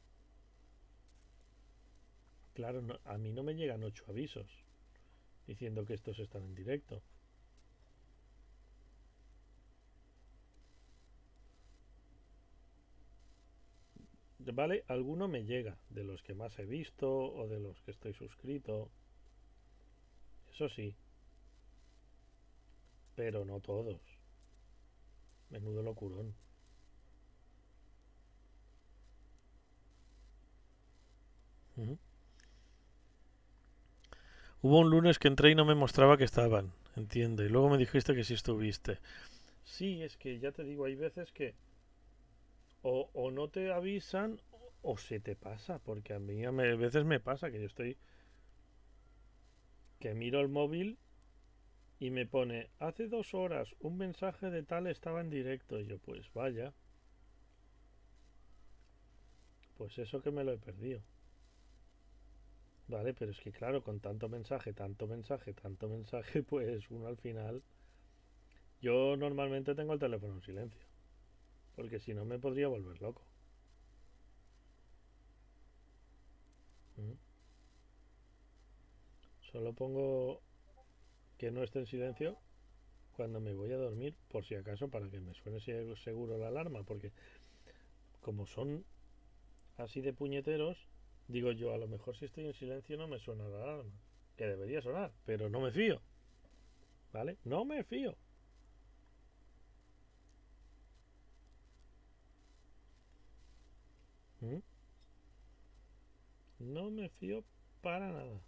Claro, no, a mí no me llegan ocho avisos diciendo que estos están en directo. Vale, alguno me llega, de los que más he visto o de los que estoy suscrito. Eso sí, pero no todos. Menudo locurón. Ujú. Hubo un lunes que entré y no me mostraba que estaban, entiendo. Y luego me dijiste que sí estuviste. Sí, es que ya te digo, hay veces que o, o no te avisan o se te pasa, porque a mí a me- a veces me pasa que yo estoy, que miro el móvil y me pone, hace dos horas un mensaje de tal estaba en directo. Y yo, pues vaya, pues eso que me lo he perdido. Vale, pero es que claro, con tanto mensaje, tanto mensaje, tanto mensaje, pues uno al final... Yo normalmente tengo el teléfono en silencio, porque si no me podría volver loco. ¿Mm? Solo pongo que no esté en silencio cuando me voy a dormir, por si acaso, para que me suene seguro la alarma, porque como son así de puñeteros, digo yo, a lo mejor si estoy en silencio no me suena la alarma, que debería sonar, pero no me fío, ¿vale? No me fío. ¿Mm? No me fío para nada.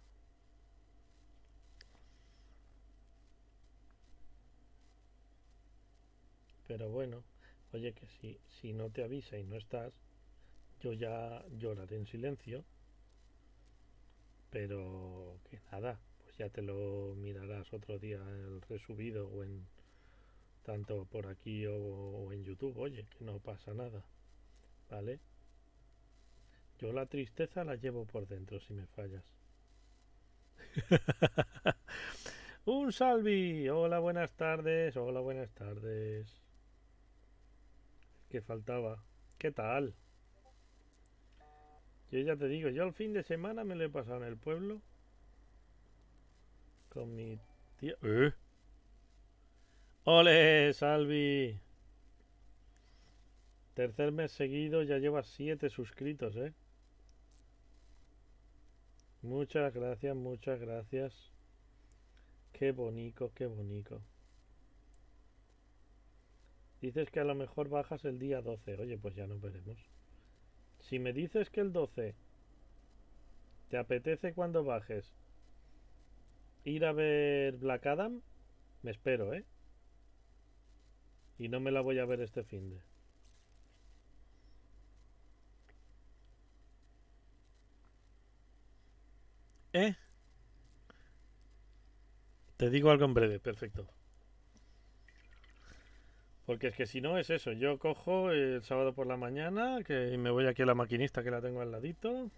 Pero bueno, oye, que si, si no te avisa y no estás, yo ya lloraré en silencio, pero que nada, pues ya te lo mirarás otro día el resubido o en tanto por aquí o, o en YouTube, oye, que no pasa nada, ¿vale? Yo la tristeza la llevo por dentro si me fallas. Un Salvi, hola, buenas tardes, hola, buenas tardes. ¿Qué faltaba? ¿Qué tal? Yo ya te digo, yo el fin de semana me lo he pasado en el pueblo con mi tía. ¿Eh? ¡Ole, Salvi! Tercer mes seguido, ya llevas siete suscritos, ¿eh? Muchas gracias, muchas gracias. Qué bonito, qué bonito. Dices que a lo mejor bajas el día doce. Oye, pues ya nos veremos. Si me dices que el doce te apetece cuando bajes ir a ver Black Adam, me espero, ¿eh? Y no me la voy a ver este fin de. ¿Eh? Te digo algo en breve, perfecto. Porque es que si no es eso, yo cojo el sábado por la mañana, que me voy aquí a la maquinista que la tengo al ladito,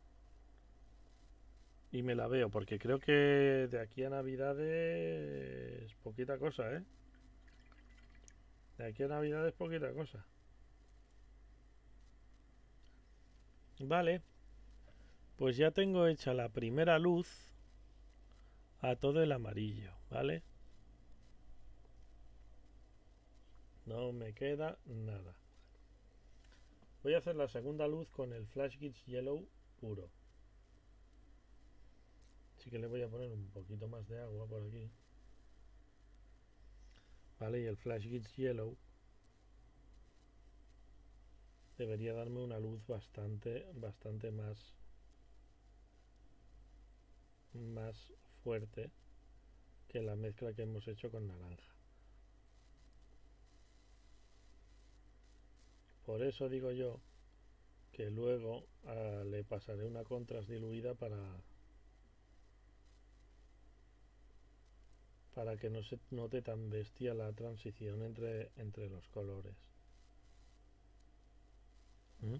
y me la veo, porque creo que de aquí a Navidades poquita cosa, ¿eh? De aquí a Navidades poquita cosa. Vale, pues ya tengo hecha la primera luz a todo el amarillo, ¿vale? No me queda nada. Voy a hacer la segunda luz con el Flash Gits Yellow puro. Así que le voy a poner un poquito más de agua por aquí. Vale, y el Flash Gits Yellow debería darme una luz bastante, bastante más, más fuerte que la mezcla que hemos hecho con naranja. Por eso digo yo que luego uh, le pasaré una contrast diluida para para que no se note tan bestia la transición entre, entre los colores. ¿Mm?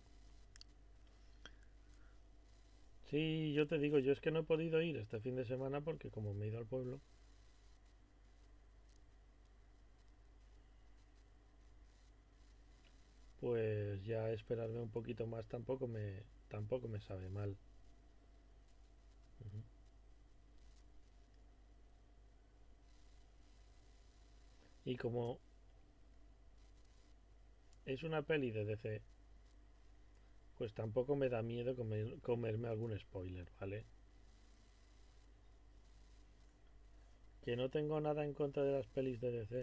Sí, yo te digo, yo es que no he podido ir este fin de semana porque como me he ido al pueblo, pues ya esperarme un poquito más tampoco me, tampoco me sabe mal. Ujú. Y como es una peli de D C, pues tampoco me da miedo comer- comerme algún spoiler, ¿vale? Que no tengo nada en contra de las pelis de D C,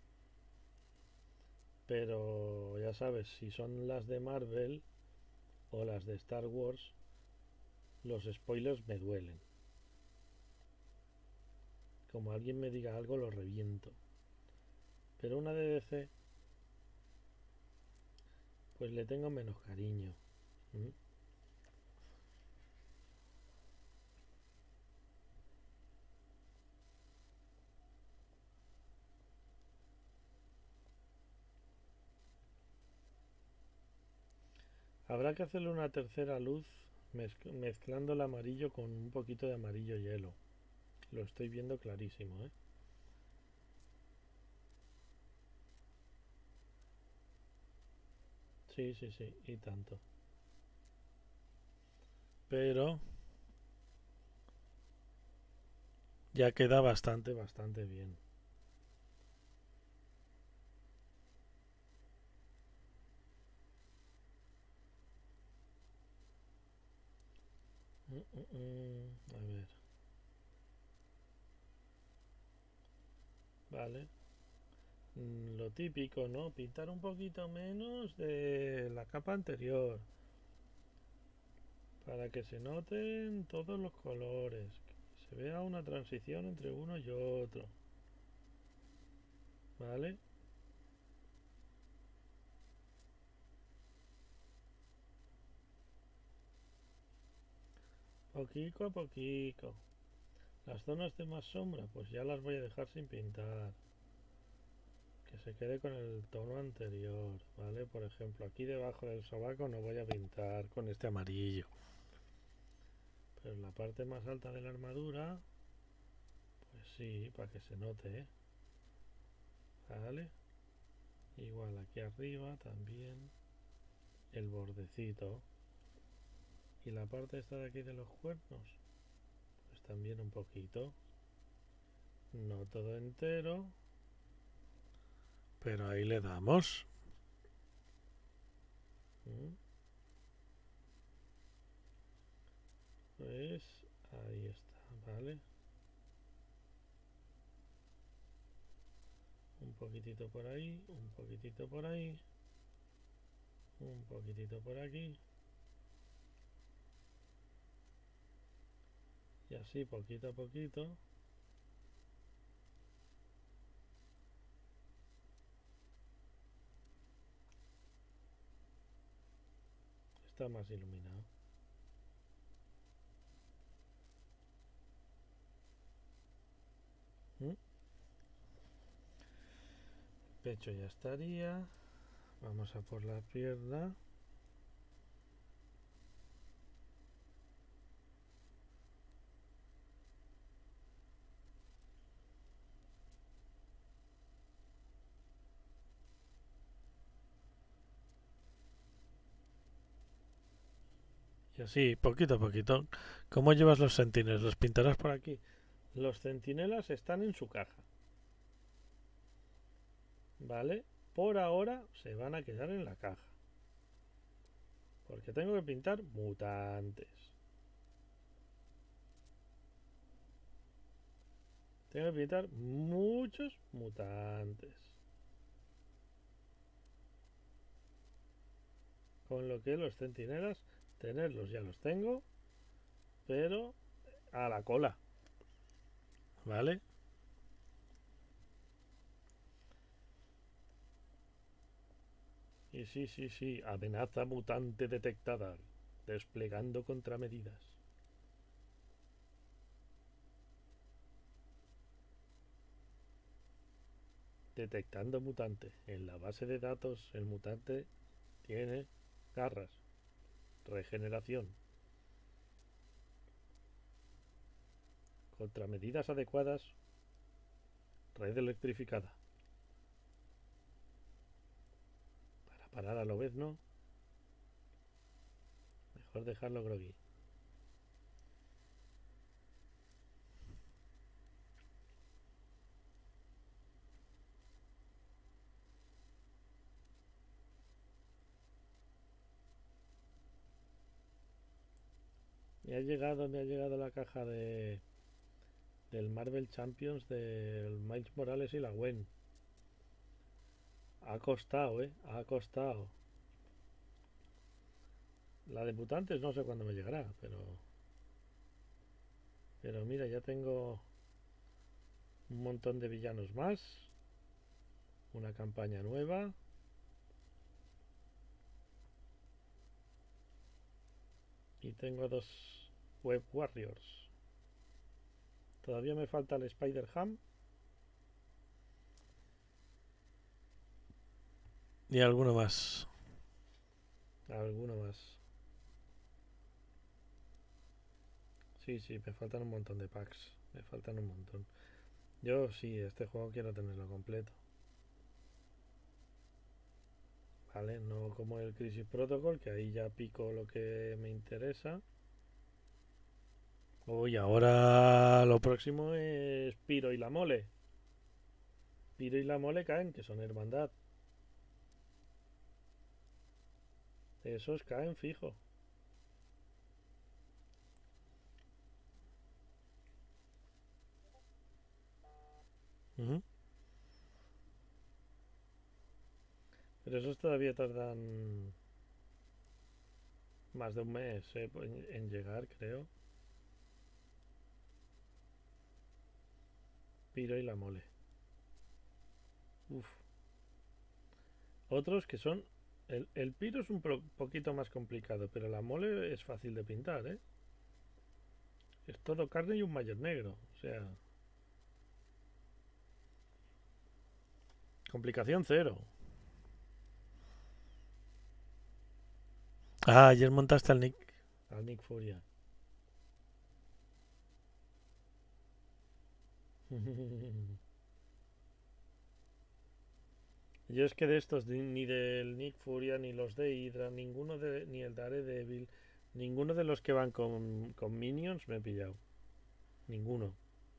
pero ya sabes, si son las de Marvel o las de Star Wars, los spoilers me duelen. Como alguien me diga algo, lo reviento. Pero una de D C, pues le tengo menos cariño. ¿Mm? Habrá que hacerle una tercera luz mezc- mezclando el amarillo con un poquito de amarillo hielo. Lo estoy viendo clarísimo, ¿eh? Sí, sí, sí, y tanto. Pero ya queda bastante, bastante bien. Mm, mm, mm. A ver, vale. Mm, Lo típico, ¿no? Pintar un poquito menos de la capa anterior para que se noten todos los colores, que se vea una transición entre uno y otro, ¿vale? Poquito a poquito. Las zonas de más sombra, pues ya las voy a dejar sin pintar, que se quede con el tono anterior, ¿vale? Por ejemplo, aquí debajo del sobaco no voy a pintar con este amarillo, pero en la parte más alta de la armadura, pues sí, para que se note, ¿eh? ¿Vale? Igual aquí arriba también el bordecito. Y la parte esta de aquí de los cuernos, pues también un poquito. No todo entero, pero ahí le damos. ¿Mm? Pues ahí está, ¿vale? Un poquitito por ahí, un poquitito por ahí, un poquitito por aquí. Y así poquito a poquito está más iluminado. ¿Mm? Pecho ya estaría. Vamos a por la pierna. Y así, poquito a poquito. ¿Cómo llevas los centinelas? ¿Los pintarás por aquí? Los centinelas están en su caja, ¿vale? Por ahora se van a quedar en la caja. Porque tengo que pintar mutantes. Tengo que pintar muchos mutantes. Con lo que los centinelas, tenerlos ya los tengo, pero a la cola, ¿vale? Y sí, sí, sí. Amenaza mutante detectada. Desplegando contramedidas. Detectando mutante. En la base de datos, el mutante tiene garras. Regeneración. Contramedidas adecuadas. Red electrificada. Para parar a Lobezno. Mejor dejarlo groggy. Me ha llegado, me ha llegado la caja de del Marvel Champions del Miles Morales y la Gwen. Ha costado, eh. Ha costado. La de mutantes no sé cuándo me llegará, pero. Pero mira, ya tengo un montón de villanos más. Una campaña nueva. Y tengo dos Web Warriors. Todavía me falta el Spider-Ham. Y alguno más. Alguno más. Sí, sí, me faltan un montón de packs. Me faltan un montón. Yo sí, este juego quiero tenerlo completo. ¿Vale? No como el Crisis Protocol, que ahí ya pico lo que me interesa. Uy, ahora lo próximo es Piro y la Mole. Piro y la Mole caen, que son hermandad. Esos caen fijo. Ujú. Pero esos todavía tardan más de un mes eh, en, en llegar, creo. Piro y la Mole. Uf. Otros que son... El, el Piro es un pro- poquito más complicado, pero la Mole es fácil de pintar, ¿eh? Es todo carne y un mayor negro. O sea, complicación cero. Ah, ayer montaste al Nick. Al Nick Furia. Yo es que de estos, ni, ni del Nick Furia, ni los de Hydra, ninguno de, ni el Daredevil, ninguno de los que van con, con Minions me he pillado. Ninguno.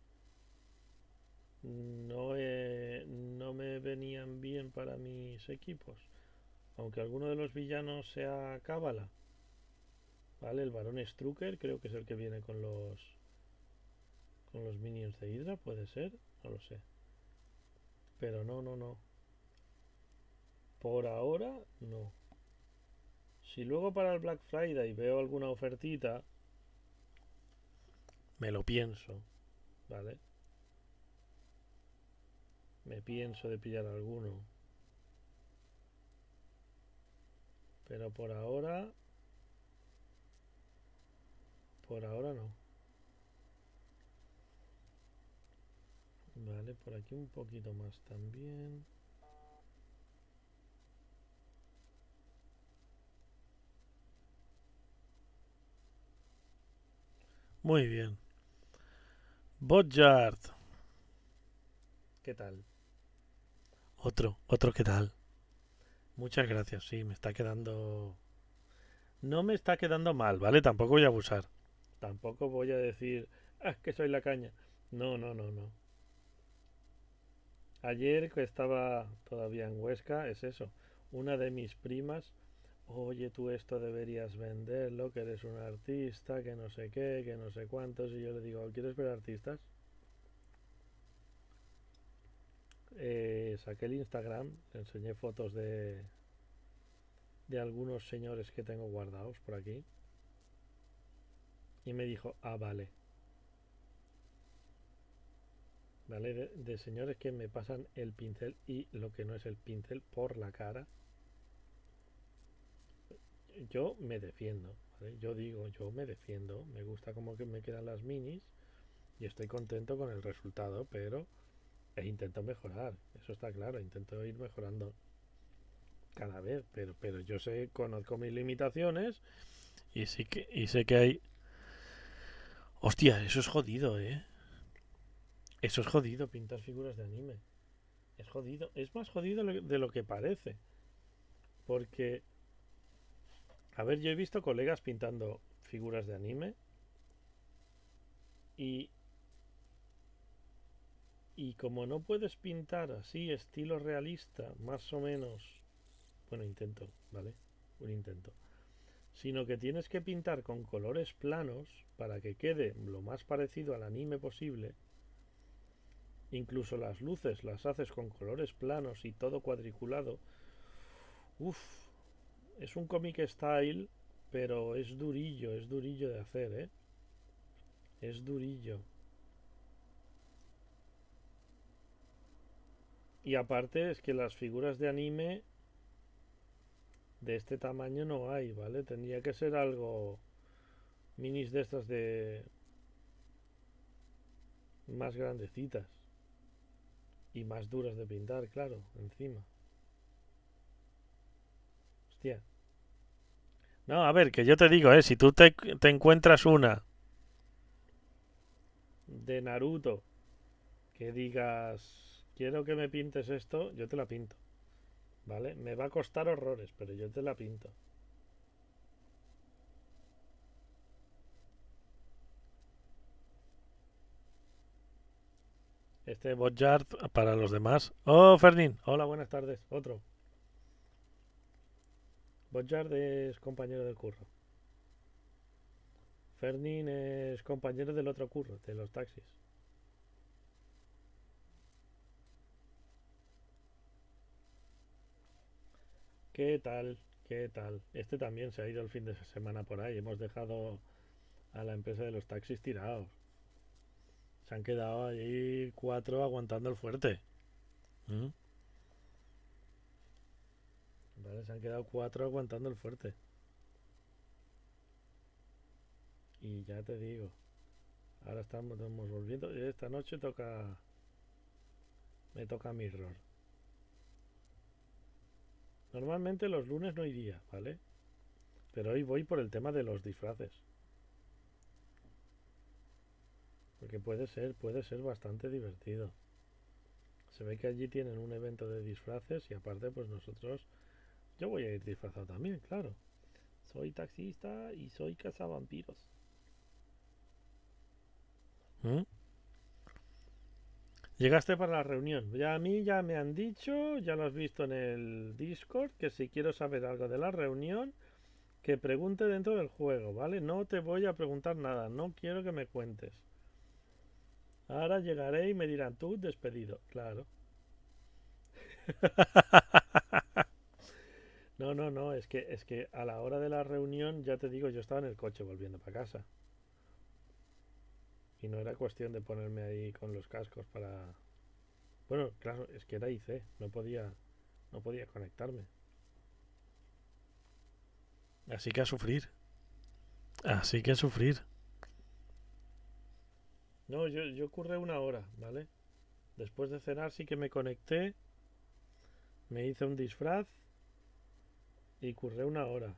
No, he- no me venían bien para mis equipos. Aunque alguno de los villanos sea Cábala. ¿Vale? El varón Strucker creo que es el que viene con los con los Minions de Hydra, puede ser. No lo sé. Pero no, no, no. Por ahora, no. Si luego para el Black Friday veo alguna ofertita, me lo pienso, ¿vale? Me pienso de pillar alguno. Pero por ahora, por ahora no. Vale, por aquí un poquito más también. Muy bien. Bodyard. ¿Qué tal? Otro, otro qué tal. Muchas gracias, sí, me está quedando... No me está quedando mal, ¿vale? Tampoco voy a abusar. Tampoco voy a decir, ah, que soy la caña. No, no, no, no. Ayer que estaba todavía en Huesca, es eso. Una de mis primas, oye, tú esto deberías venderlo, que eres un artista, que no sé qué, que no sé cuántos. Y yo le digo, ¿quieres ver artistas? Eh, saqué el Instagram, le enseñé fotos de, de algunos señores que tengo guardados por aquí. Y me dijo, ah, vale. ¿Vale? De, de señores que me pasan el pincel y lo que no es el pincel por la cara. yo me defiendo, ¿vale? Yo digo, yo me defiendo. Me gusta como que me quedan las minis y estoy contento con el resultado, pero e intento mejorar. Eso está claro, intento ir mejorando cada vez, pero, pero yo sé, conozco mis limitaciones y sí que, y sé que hay. Hostia, eso es jodido, ¿eh? Eso es jodido, pintar figuras de anime. Es jodido. Es más jodido de lo que parece. Porque, a ver, yo he visto colegas pintando figuras de anime y, y como no puedes pintar así, estilo realista, más o menos, bueno, intento, ¿vale? Un intento. Sino que tienes que pintar con colores planos para que quede lo más parecido al anime posible. Incluso las luces las haces con colores planos y todo cuadriculado. Uf, es un comic style, pero es durillo, es durillo de hacer, ¿eh? Es durillo. Y aparte es que las figuras de anime de este tamaño no hay, ¿vale? Tendría que ser algo minis de estas de más grandecitas y más duras de pintar, claro, encima. Hostia. No, a ver, que yo te digo, ¿eh? Si tú te, te encuentras una de Naruto que digas, quiero que me pintes esto, yo te la pinto, ¿vale? Me va a costar horrores, pero yo te la pinto. Este Bodyard para los demás. Oh, Fernín. Hola, buenas tardes. Otro. Bodyard es compañero del curro. Fernin es compañero del otro curro, de los taxis. ¿Qué tal? ¿Qué tal? Este también se ha ido el fin de semana por ahí. Hemos dejado a la empresa de los taxis tirados. Se han quedado ahí cuatro aguantando el fuerte. ¿Mm? ¿Vale? Se han quedado cuatro aguantando el fuerte. Y ya te digo, ahora estamos, estamos volviendo. Esta noche toca, me toca Mirror. Normalmente los lunes no iría, ¿vale? Pero hoy voy por el tema de los disfraces. Porque puede ser, puede ser bastante divertido. Se ve que allí tienen un evento de disfraces y aparte pues nosotros, yo voy a ir disfrazado también, claro. Soy taxista y soy cazavampiros. ¿Mm? Llegaste para la reunión. Ya a mí ya me han dicho, ya lo has visto en el Discord, que si quiero saber algo de la reunión, que pregunte dentro del juego, ¿vale? No te voy a preguntar nada, no quiero que me cuentes. Ahora llegaré y me dirán, tú despedido, claro. No, no, no, es que, es que a la hora de la reunión, ya te digo, yo estaba en el coche volviendo para casa. Y no era cuestión de ponerme ahí con los cascos para... Bueno, claro, es que era I C, no podía, no podía conectarme. Así que a sufrir. Así que a sufrir. No, yo, yo curré una hora, ¿vale? Después de cenar sí que me conecté, me hice un disfraz y curré una hora.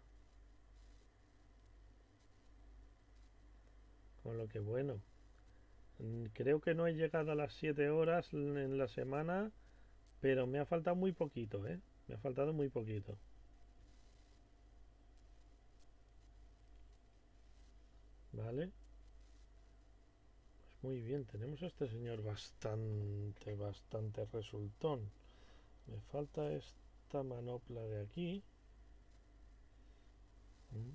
Con lo que bueno. mm, Creo que no he llegado a las siete horas en la semana, pero me ha faltado muy poquito, ¿eh? Me ha faltado muy poquito. ¿Vale? Pues muy bien, tenemos a este señor bastante, bastante resultón. Me falta esta manopla de aquí. Mm.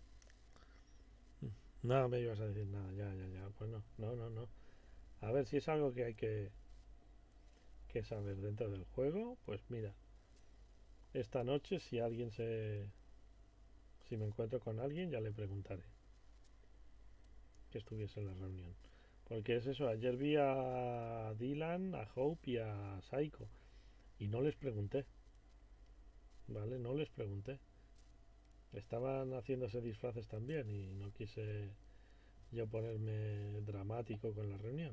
No me ibas a decir nada, ya, ya, ya. Pues no, no, no, no. A ver si es algo que hay que, que saber dentro del juego. Pues mira, esta noche si alguien se... Si me encuentro con alguien ya le preguntaré que estuviese en la reunión. Porque es eso, ayer vi a Dylan, a Hope y a Saiko y no les pregunté, ¿vale? No les pregunté. Estaban haciéndose disfraces también y no quise yo ponerme dramático con la reunión.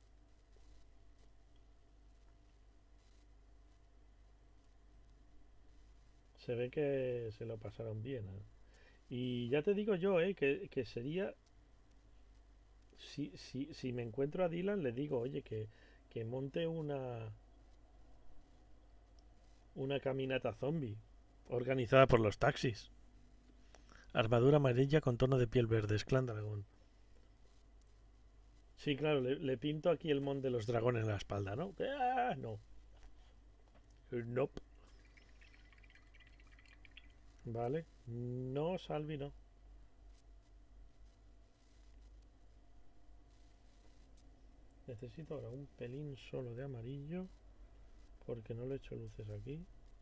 Se ve que se lo pasaron bien, ¿eh? Y ya te digo yo, ¿eh? Que, que sería... Si, si, si me encuentro a Dylan, le digo, oye, que, que monte una, una caminata zombie organizada por los taxis. Armadura amarilla con tono de piel verde, es Clan Dragón. Sí, claro, le, le pinto aquí el mon de los dragones en la espalda, ¿no? ¡Ah! No. Nope. Vale. No, Salvi, no. Necesito ahora un pelín solo de amarillo. Porque no le echo luces aquí.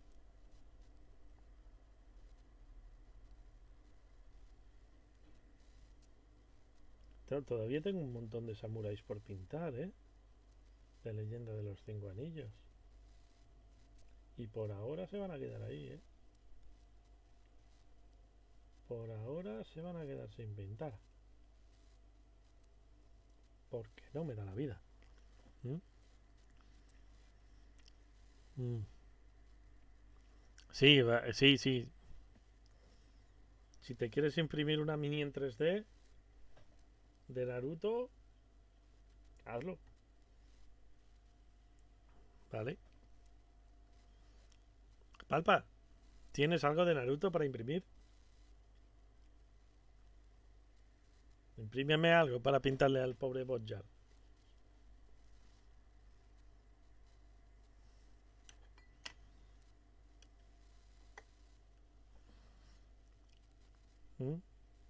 Todavía tengo un montón de samuráis por pintar, ¿eh? De leyenda de los cinco anillos. Y por ahora se van a quedar ahí, ¿eh? Por ahora se van a quedar sin pintar. Porque no me da la vida. ¿Mm? Mm. Sí, va, sí, sí. Si te quieres imprimir una mini en tres D de Naruto, hazlo. ¿Vale? Palpa, ¿tienes algo de Naruto para imprimir? Imprímeme algo para pintarle al pobre Botjar. ¿Mm?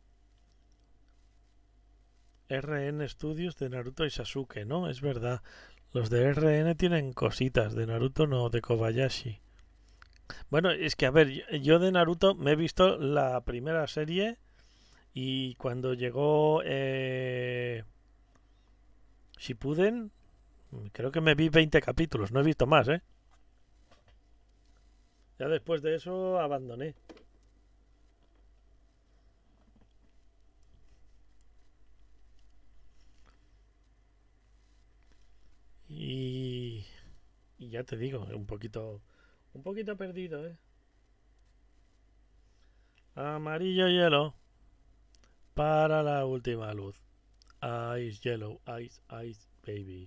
R N Studios de Naruto y Sasuke, ¿no? Es verdad. Los de R N tienen cositas, de Naruto no, de Kobayashi. Bueno, es que a ver, yo de Naruto me he visto la primera serie y cuando llegó eh, Shippuden, creo que me vi veinte capítulos, no he visto más, ¿eh? Ya después de eso abandoné. Y, y ya te digo, un poquito, un poquito perdido, ¿eh? Amarillo hielo para la última luz. Ice yellow, ice, ice, baby.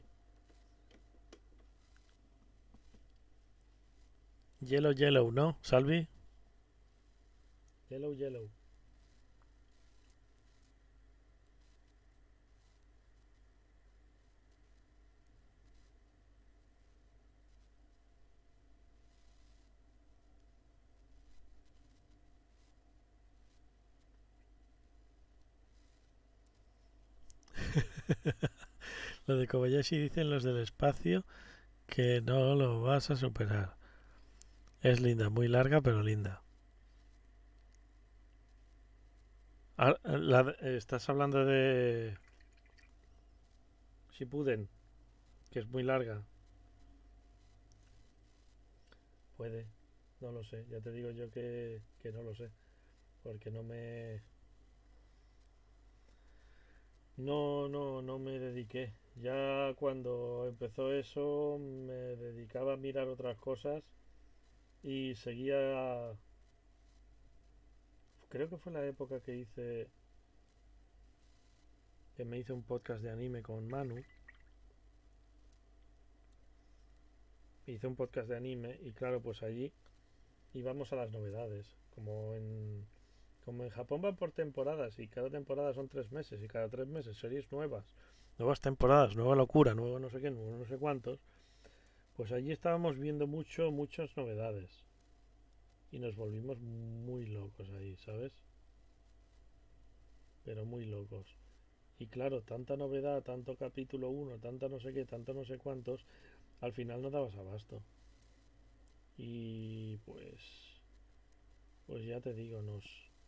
Yellow, yellow, ¿no, Salvi? Yellow, yellow. Lo de Kobayashi dicen los del espacio que no lo vas a superar. Es linda, muy larga, pero linda. Ah, la- estás hablando de Shippuden, que es muy larga. Puede, no lo sé. Ya te digo yo que, que no lo sé. Porque no me... No, no, no me dediqué. Ya cuando empezó eso me dedicaba a mirar otras cosas y seguía... Creo que fue la época que hice... que me hice un podcast de anime con Manu. Hice un podcast de anime y claro, pues allí íbamos a las novedades. Como en, como en Japón van por temporadas y cada temporada son tres meses y cada tres meses series nuevas. Nuevas temporadas, nueva locura, nuevo no sé qué, nuevo no sé cuántos. Pues allí estábamos viendo mucho, muchas novedades. Y nos volvimos muy locos ahí, ¿sabes? Pero muy locos. Y claro, tanta novedad, tanto capítulo uno, tanta no sé qué, tanto no sé cuántos, al final no dabas abasto. Y pues, pues ya te digo, nos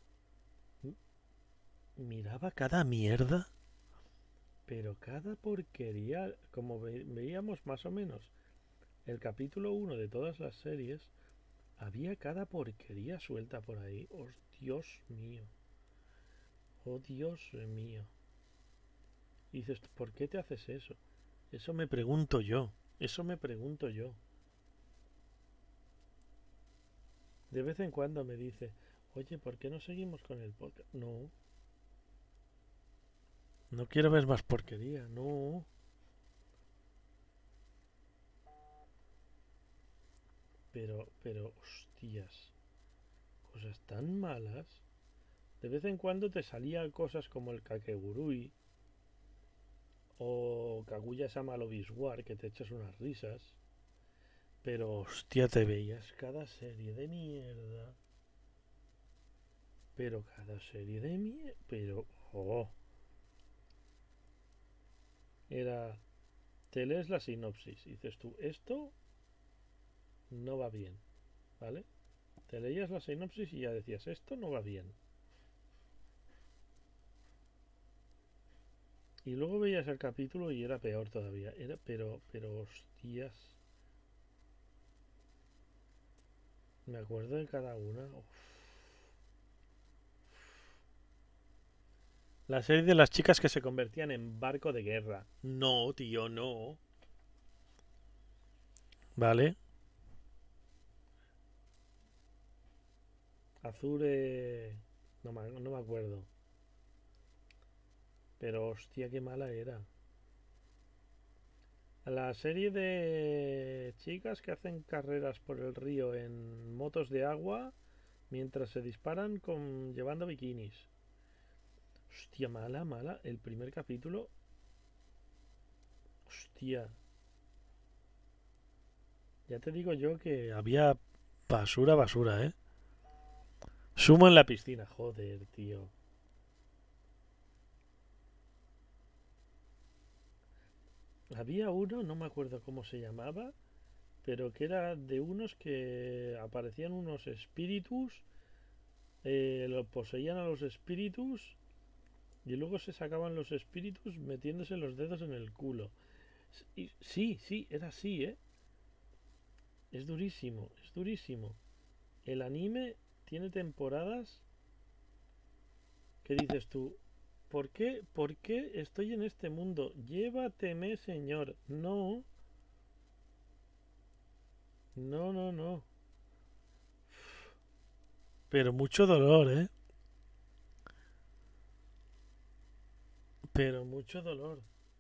miraba cada mierda, pero cada porquería, como ve- veíamos más o menos el capítulo uno de todas las series, Había cada porquería suelta por ahí. Oh, Dios mío. Oh, Dios mío. Y dices, ¿por qué te haces eso? Eso me pregunto yo. Eso me pregunto yo. De vez en cuando me dice, oye, ¿por qué no seguimos con el podcast? No, no quiero ver más porquería. No. Pero, pero, hostias. Cosas tan malas. De vez en cuando te salían cosas como el Kakegurui o Kaguya Sama no War, que te echas unas risas. Pero hostia, te veías cada serie de mierda. Pero cada serie de mierda. Pero, oh. Era. Te lees la sinopsis y dices tú, esto no va bien. ¿Vale? Te leías la sinopsis y ya decías, esto no va bien. Y luego veías el capítulo y era peor todavía. Era, pero, pero, hostias. Me acuerdo de cada una. Uf. La serie de las chicas que se convertían en barco de guerra. No, tío, no. Vale. Azure. No me, no me acuerdo. Pero hostia, qué mala era. La serie de chicas que hacen carreras por el río en motos de agua mientras se disparan con llevando bikinis. Hostia, mala, mala. El primer capítulo. Hostia. Ya te digo yo que había basura, basura, ¿eh? Sumo en la piscina. Joder, tío. Había uno, no me acuerdo cómo se llamaba, pero que era de unos que aparecían unos espíritus, eh, lo poseían a los espíritus y luego se sacaban los espíritus metiéndose los dedos en el culo. Y, sí, sí, era así, ¿eh? Es durísimo, es durísimo. El anime tiene temporadas que dices tú, ¿por qué, ¿por qué estoy en este mundo? Llévateme, señor. No, no, no, no. Pero mucho dolor, ¿eh? Pero mucho dolor.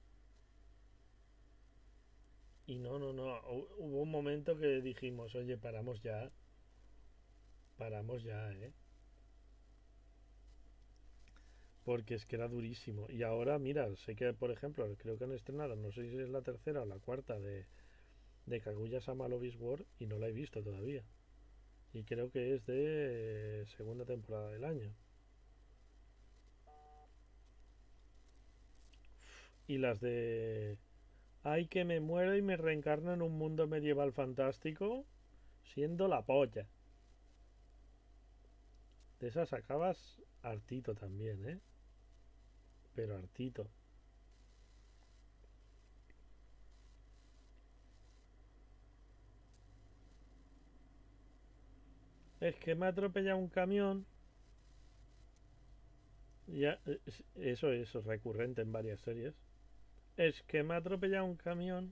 Y no, no, no. Hubo un momento que dijimos, oye, paramos ya. Paramos ya, ¿eh? Porque es que era durísimo. Y ahora, mira, sé que, por ejemplo, creo que han estrenado, no sé si es la tercera o la cuarta de, de Kaguya-sama Love is War y no la he visto todavía. Y creo que es de eh, segunda temporada del año. Y las de... Ay, que me muero y me reencarno en un mundo medieval fantástico, siendo la polla. De esas acabas hartito también, ¿eh? Pero hartito. Es que me ha atropellado un camión. Ya, eso es recurrente en varias series. Es que me ha atropellado un camión.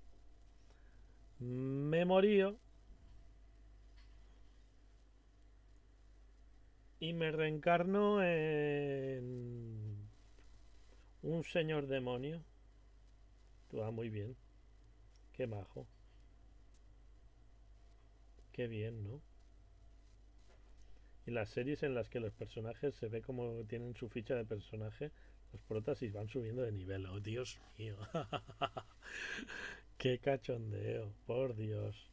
Me morío. Y me reencarno en un señor demonio. Tú vas muy bien. Qué majo. Qué bien, ¿no? Y las series en las que los personajes se ve como tienen su ficha de personaje, los protas y van subiendo de nivel. Oh, Dios mío. Qué cachondeo, por Dios.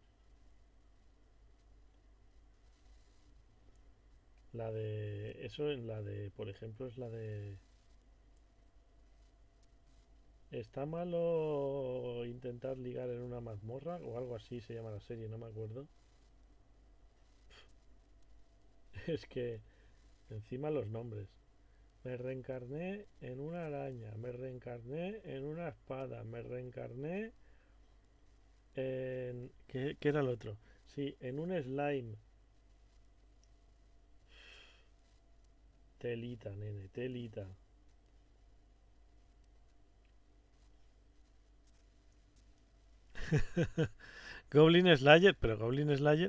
La de... Eso en la de... Por ejemplo, es la de... ¿Está malo intentar ligar en una mazmorra? O algo así se llama la serie, no me acuerdo. Es que encima los nombres. Me reencarné en una araña, me reencarné en una espada, me reencarné en... ¿Qué, qué era el otro? Sí, en un slime. Telita, nene, telita. Goblin Slayer, pero Goblin Slayer,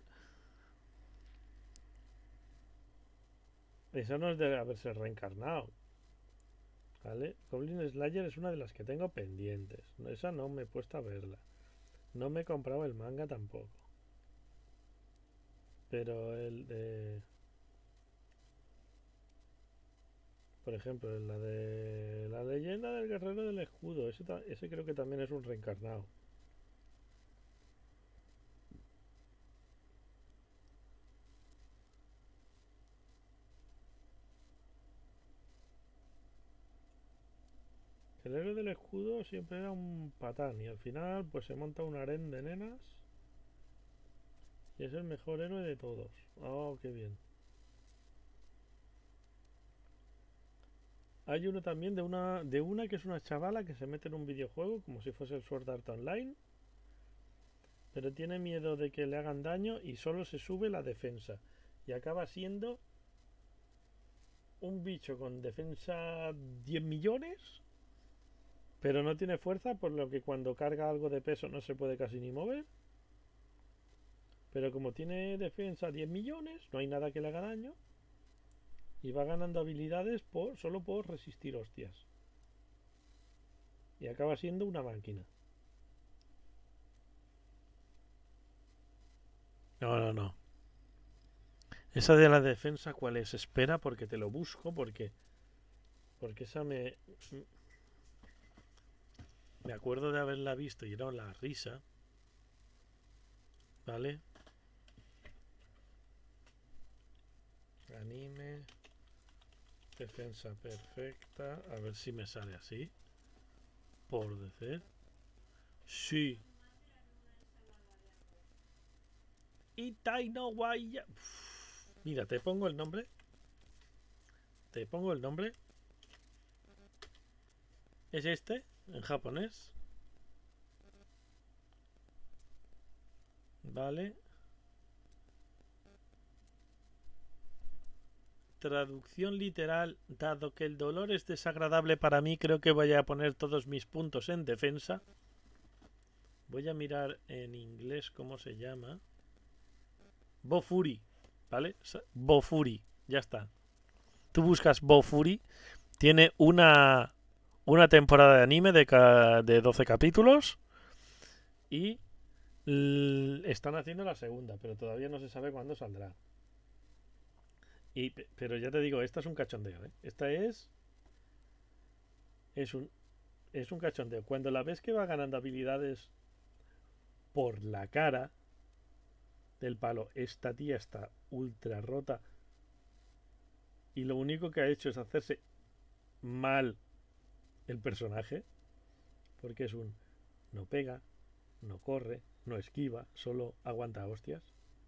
eso no es de haberse reencarnado, ¿vale? Goblin Slayer es una de las que tengo pendientes. No, esa no me he puesto a verla. No me he comprado el manga tampoco. Pero el de... Por ejemplo, la de la leyenda del guerrero del escudo. Ese, ese creo que también es un reencarnado. El héroe del escudo siempre era un patán y al final pues se monta un harén de nenas y es el mejor héroe de todos. Oh, qué bien. Hay uno también de una, de una que es una chavala que se mete en un videojuego como si fuese el Sword Art Online, pero tiene miedo de que le hagan daño y solo se sube la defensa. Y acaba siendo un bicho con defensa diez millones, pero no tiene fuerza, por lo que cuando carga algo de peso no se puede casi ni mover. Pero como tiene defensa diez millones, no hay nada que le haga daño. Y va ganando habilidades por, solo por resistir hostias. Y acaba siendo una máquina. No, no, no. Esa de la defensa, ¿cuál es? Espera, porque te lo busco, porque. Porque esa me. Me acuerdo de haberla visto y era la risa. ¿Vale? Anime. Defensa perfecta. A ver si me sale así. Por decir. Sí. Itai no Waya. Mira, te pongo el nombre. Te pongo el nombre. Es este, en japonés. Vale. Traducción literal. Dado que el dolor es desagradable para mí, creo que voy a poner todos mis puntos en defensa. Voy a mirar en inglés cómo se llama. Bofuri, ¿vale? Bofuri, ya está. Tú buscas Bofuri. Tiene una, una temporada de anime de, de doce capítulos. Y están haciendo la segunda, pero todavía no se sabe cuándo saldrá. Y, pero ya te digo, esta es un cachondeo, ¿eh? Esta es... Es un, es un cachondeo. Cuando la ves que va ganando habilidades por la cara del palo, esta tía está ultra rota. Y lo único que ha hecho es hacerse mal el personaje. Porque es un... No pega, no corre, no esquiva, solo aguanta hostias.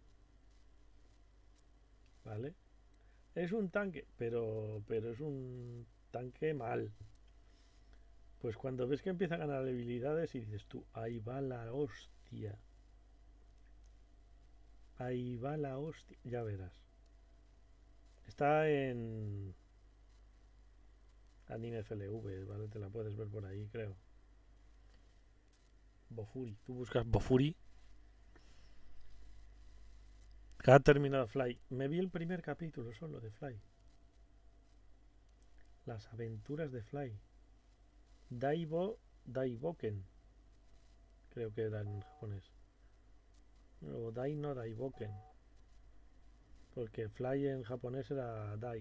¿Vale? Es un tanque, pero, pero es un tanque mal. Pues cuando ves que empieza a ganar habilidades y dices tú, ahí va la hostia. Ahí va la hostia. Ya verás. Está en Anime F L V, ¿vale? Te la puedes ver por ahí, creo. Bofuri. Tú buscas Bofuri. Que ha terminado Fly. Me vi el primer capítulo solo de Fly. Las aventuras de Fly. Daibo Daiboken. Creo que era en japonés. O Dai no Daiboken. Porque Fly en japonés era Dai.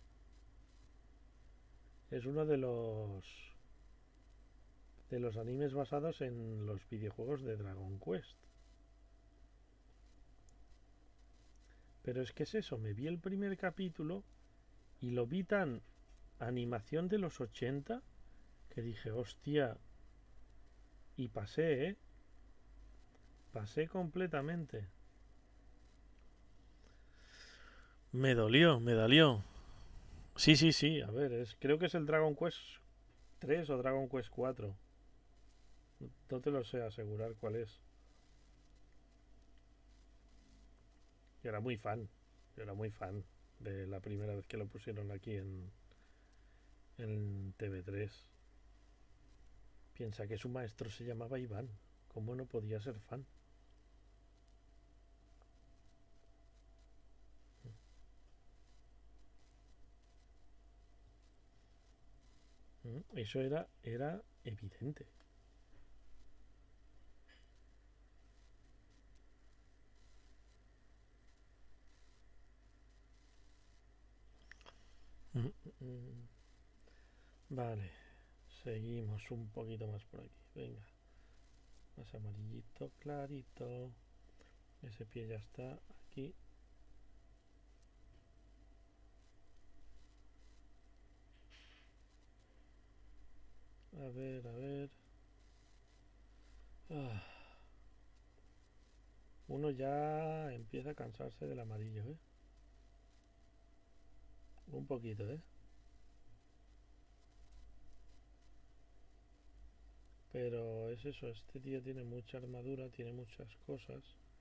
Es uno de los de los animes basados en los videojuegos de Dragon Quest. Pero es que es eso, me vi el primer capítulo y lo vi tan animación de los ochenta que dije, hostia, y pasé, ¿eh? Pasé completamente. Me dolió, me dolió. Sí, sí, sí, a ver, es, creo que es el Dragon Quest tres o Dragon Quest cuatro. No te lo sé asegurar cuál es. Yo era muy fan. Yo era muy fan de la primera vez que lo pusieron aquí en, en T V tres. Piensa que su maestro se llamaba Iván. ¿Cómo no podía ser fan? ¿Mm? Eso era, era evidente. Mm, mm. Vale, seguimos un poquito más por aquí. Venga, más amarillito, clarito. Ese pie ya está aquí. A ver, a ver. Ah, uno ya empieza a cansarse del amarillo, ¿eh? Un poquito, ¿eh? Pero es eso, este tío tiene mucha armadura, tiene muchas cosas.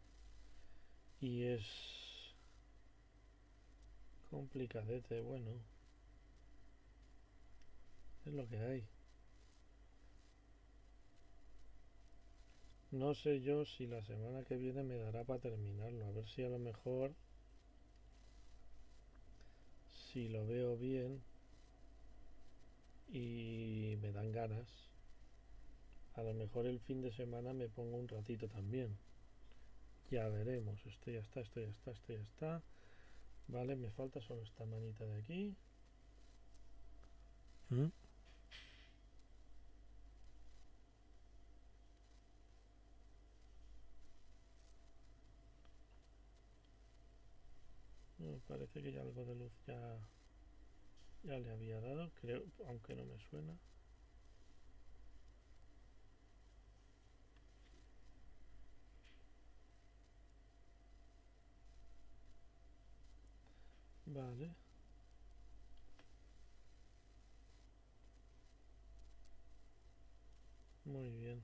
Y es complicadete, bueno. Es lo que hay. No sé yo si la semana que viene me dará para terminarlo. A ver si a lo mejor, si lo veo bien y me dan ganas, a lo mejor el fin de semana me pongo un ratito también. Ya veremos. Esto ya está, esto ya está, esto ya está. Vale, me falta solo esta manita de aquí. ¿Mm? Me parece que ya algo de luz ya, ya le había dado, creo, aunque no me suena. Vale. Muy bien.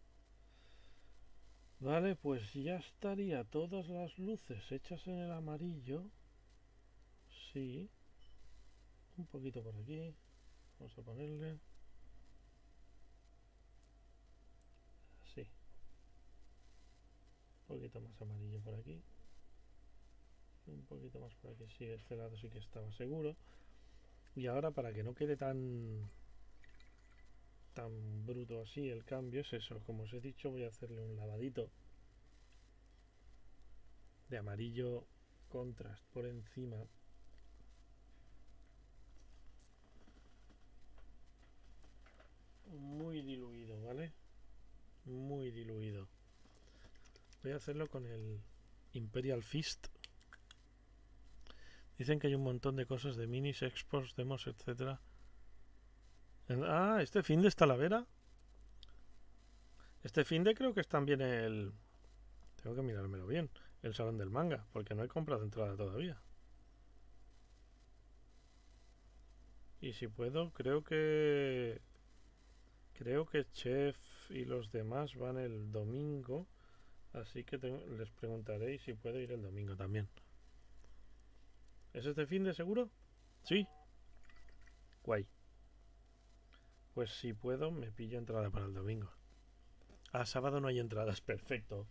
Vale, pues ya estaría todas las luces hechas en el amarillo. Sí. Un poquito por aquí. Vamos a ponerle. Así. Un poquito más amarillo por aquí. Un poquito más por aquí. Sí, este lado sí que estaba seguro. Y ahora para que no quede tan tan bruto así el cambio es eso. Como os he dicho, voy a hacerle un lavadito de amarillo contrast por encima. Muy diluido, ¿vale? Muy diluido. Voy a hacerlo con el Imperial Fist. Dicen que hay un montón de cosas de minis, exports, demos, etcétera. Ah, este fin de Talavera. Este fin de creo que es también el... Tengo que mirármelo bien. El Salón del Manga, porque no he comprado entrada todavía. Y si puedo, creo que... Creo que Chef y los demás van el domingo. Así que tengo, les preguntaré si puedo ir el domingo también. ¿Es este fin de seguro? Sí. Guay. Pues si puedo, me pillo entrada para el domingo. Ah, sábado no hay entradas. Perfecto.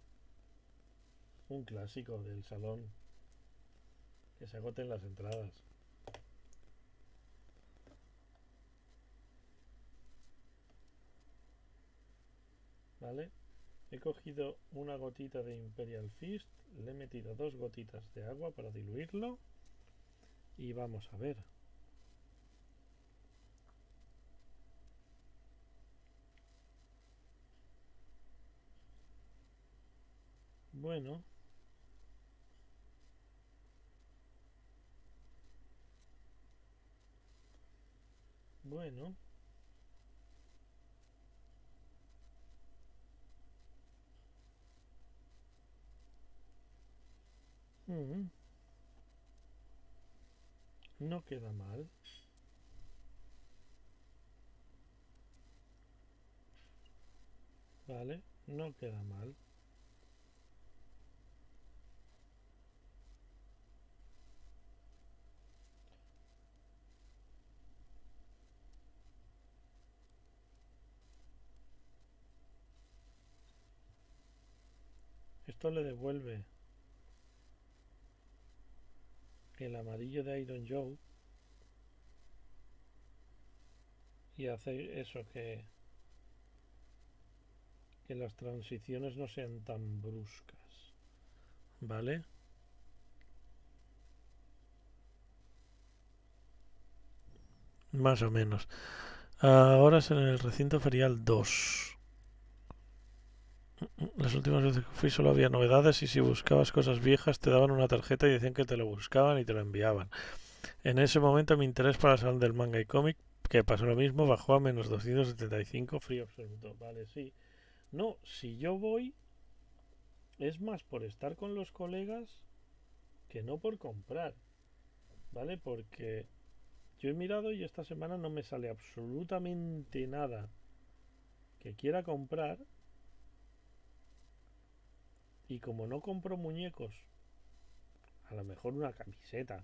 Un clásico del salón. Que se agoten las entradas. ¿Vale? He cogido una gotita de Imperial Fist. Le he metido dos gotitas de agua para diluirlo. Y vamos a ver. Bueno. Bueno. Mm, no queda mal. Vale. No queda mal. esto le devuelve el amarillo de Iron Joe y hace eso, que, que las transiciones no sean tan bruscas, ¿vale? Más o menos. Ahora es en el recinto ferial dos. Las últimas veces que fui solo había novedades y si buscabas cosas viejas te daban una tarjeta y decían que te lo buscaban y te lo enviaban. En ese momento mi interés para el salón del manga y cómic, que pasó lo mismo, bajó a menos doscientos setenta y cinco, frío absoluto. Vale, sí. No, si yo voy es más por estar con los colegas que no por comprar, ¿vale? Porque yo he mirado y esta semana no me sale absolutamente nada que quiera comprar. Y como no compro muñecos, a lo mejor una camiseta,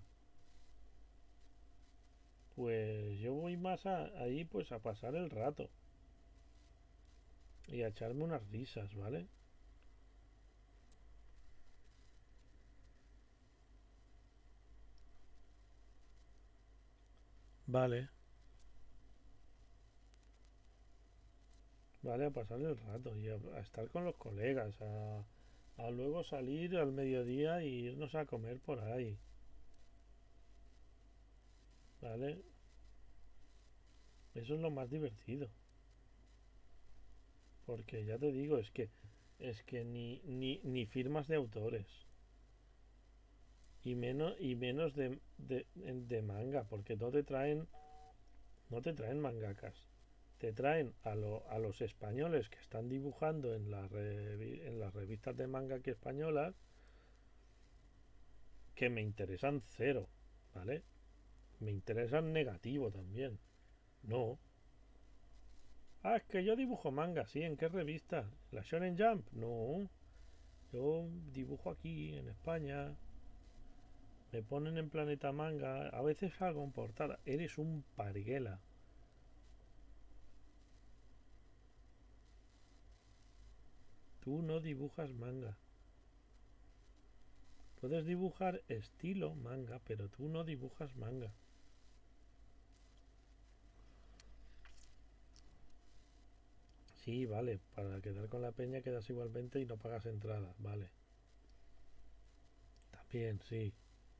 pues yo voy más a, ahí pues a pasar el rato y a echarme unas risas, ¿vale? Vale, vale, a pasar el rato y a, a estar con los colegas, a, a luego salir al mediodía e irnos a comer por ahí, ¿vale? Eso es lo más divertido, porque ya te digo, es que es que ni, ni, ni firmas de autores y menos y menos de, de, de manga, porque no te traen no te traen mangakas, te traen a, lo, a los españoles que están dibujando en, la revi, en las revistas de manga aquí españolas, que me interesan cero, ¿vale? Me interesan negativo también. No. Ah, es que yo dibujo manga, sí, ¿en qué revista? ¿La Shonen Jump? No. Yo dibujo aquí, en España. Me ponen en Planeta Manga. A veces salgo en portada. Eres un parguela. Tú no dibujas manga. Puedes dibujar estilo manga, pero tú no dibujas manga. Sí, vale, para quedar con la peña quedas igualmente y no pagas entrada, vale. También, sí.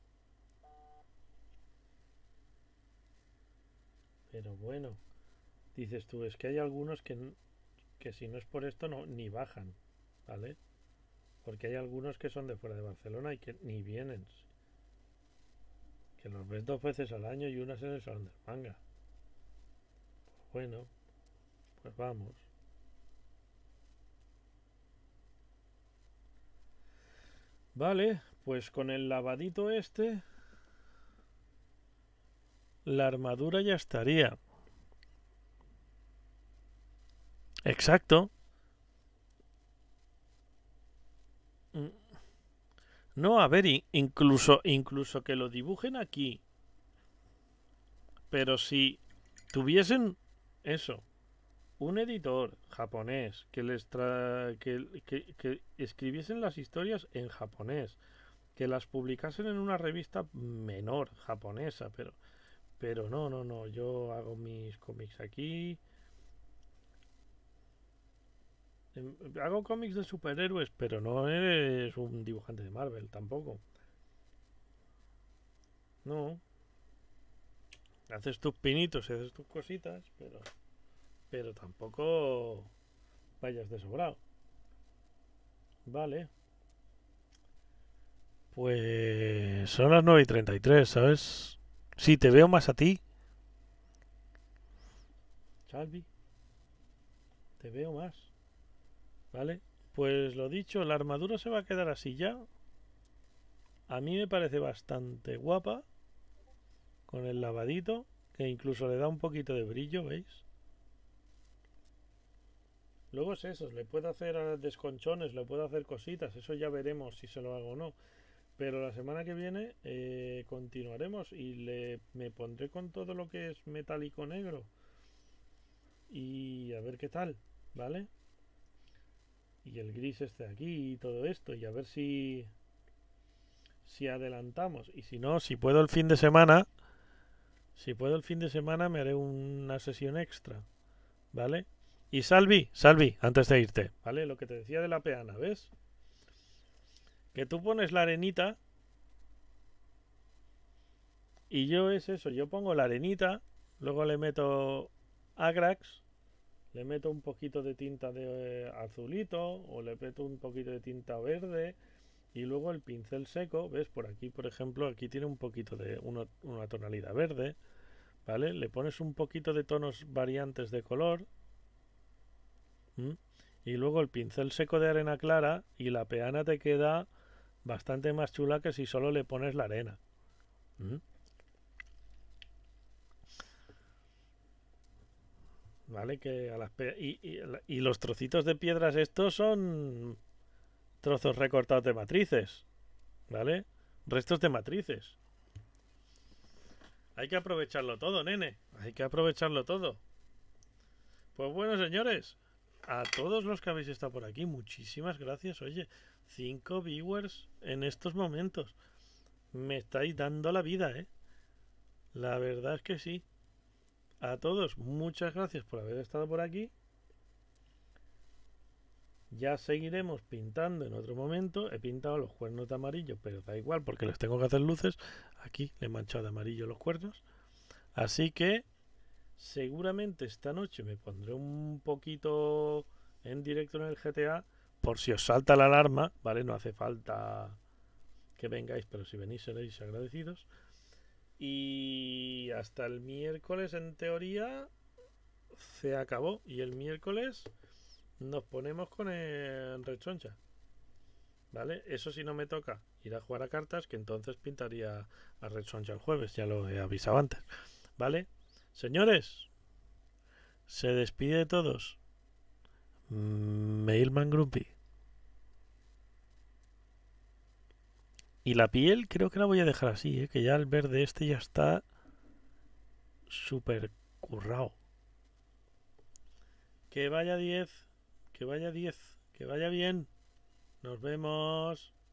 Pero bueno, dices tú, es que hay algunos que, que si no es por esto no ni bajan, ¿vale? Porque hay algunos que son de fuera de Barcelona y que ni vienen. Que los ves dos veces al año y una es en el Salón del Manga. Pues bueno, pues vamos. Vale, pues con el lavadito este, la armadura ya estaría. Exacto. Mm, no, a ver, incluso, incluso que lo dibujen aquí. Pero si tuviesen eso, un editor japonés que les tra que, que, que escribiesen las historias en japonés, que las publicasen en una revista menor japonesa, pero pero no, no, no, yo hago mis cómics aquí. Em, Hago cómics de superhéroes, pero no eres un dibujante de Marvel tampoco. No, haces tus pinitos y haces tus cositas, pero pero tampoco vayas de sobrado. Vale, pues son las nueve y treinta y tres, ¿sabes? Sí, te veo más a ti, Salvi, te veo más, ¿vale? Pues lo dicho, la armadura se va a quedar así ya. A mí me parece bastante guapa, con el lavadito, que incluso le da un poquito de brillo, ¿veis? Luego es eso, le puedo hacer desconchones, le puedo hacer cositas, eso ya veremos si se lo hago o no. Pero la semana que viene eh, continuaremos y le, me pondré con todo lo que es metálico negro y a ver qué tal, ¿vale? Y y el gris esté aquí y todo esto. Y a ver si... Si adelantamos. Y si no, si puedo el fin de semana... Si puedo el fin de semana me haré una sesión extra. ¿Vale? Y Salvi, Salvi, antes de irte, ¿vale? Lo que te decía de la peana, ¿ves? Que tú pones la arenita y yo es eso, yo pongo la arenita, luego le meto Agrax, le meto un poquito de tinta de eh, azulito o le meto un poquito de tinta verde y luego el pincel seco, ¿ves? Por aquí, por ejemplo, aquí tiene un poquito de una, una tonalidad verde, ¿vale? Le pones un poquito de tonos variantes de color. ¿m? Y luego el pincel seco de arena clara y la peana te queda bastante más chula que si solo le pones la arena. ¿m? ¿Vale? Que a las pe y, y, y los trocitos de piedras estos son trozos recortados de matrices, ¿vale? Restos de matrices. Hay que aprovecharlo todo, nene. Hay que aprovecharlo todo. Pues bueno, señores, a todos los que habéis estado por aquí, muchísimas gracias. Oye, cinco viewers en estos momentos. Me estáis dando la vida, ¿eh? La verdad es que sí. A todos, muchas gracias por haber estado por aquí. Ya seguiremos pintando en otro momento. He pintado los cuernos de amarillo, pero da igual porque les tengo que hacer luces. Aquí le he manchado de amarillo los cuernos. Así que seguramente esta noche me pondré un poquito en directo en el G T A. Por si os salta la alarma, ¿vale? No hace falta que vengáis, pero si venís seréis agradecidos. Y hasta el miércoles, en teoría, se acabó. Y el miércoles nos ponemos con el rechoncha, ¿vale? Eso si no me toca ir a jugar a cartas, que entonces pintaría a rechoncha el jueves, ya lo he avisado antes, ¿vale? Señores, se despide de todos Mailman Grumpy. Y la piel creo que la voy a dejar así, ¿eh? Que ya el verde este ya está súper currado. Que vaya diez, que vaya diez, que vaya bien. Nos vemos.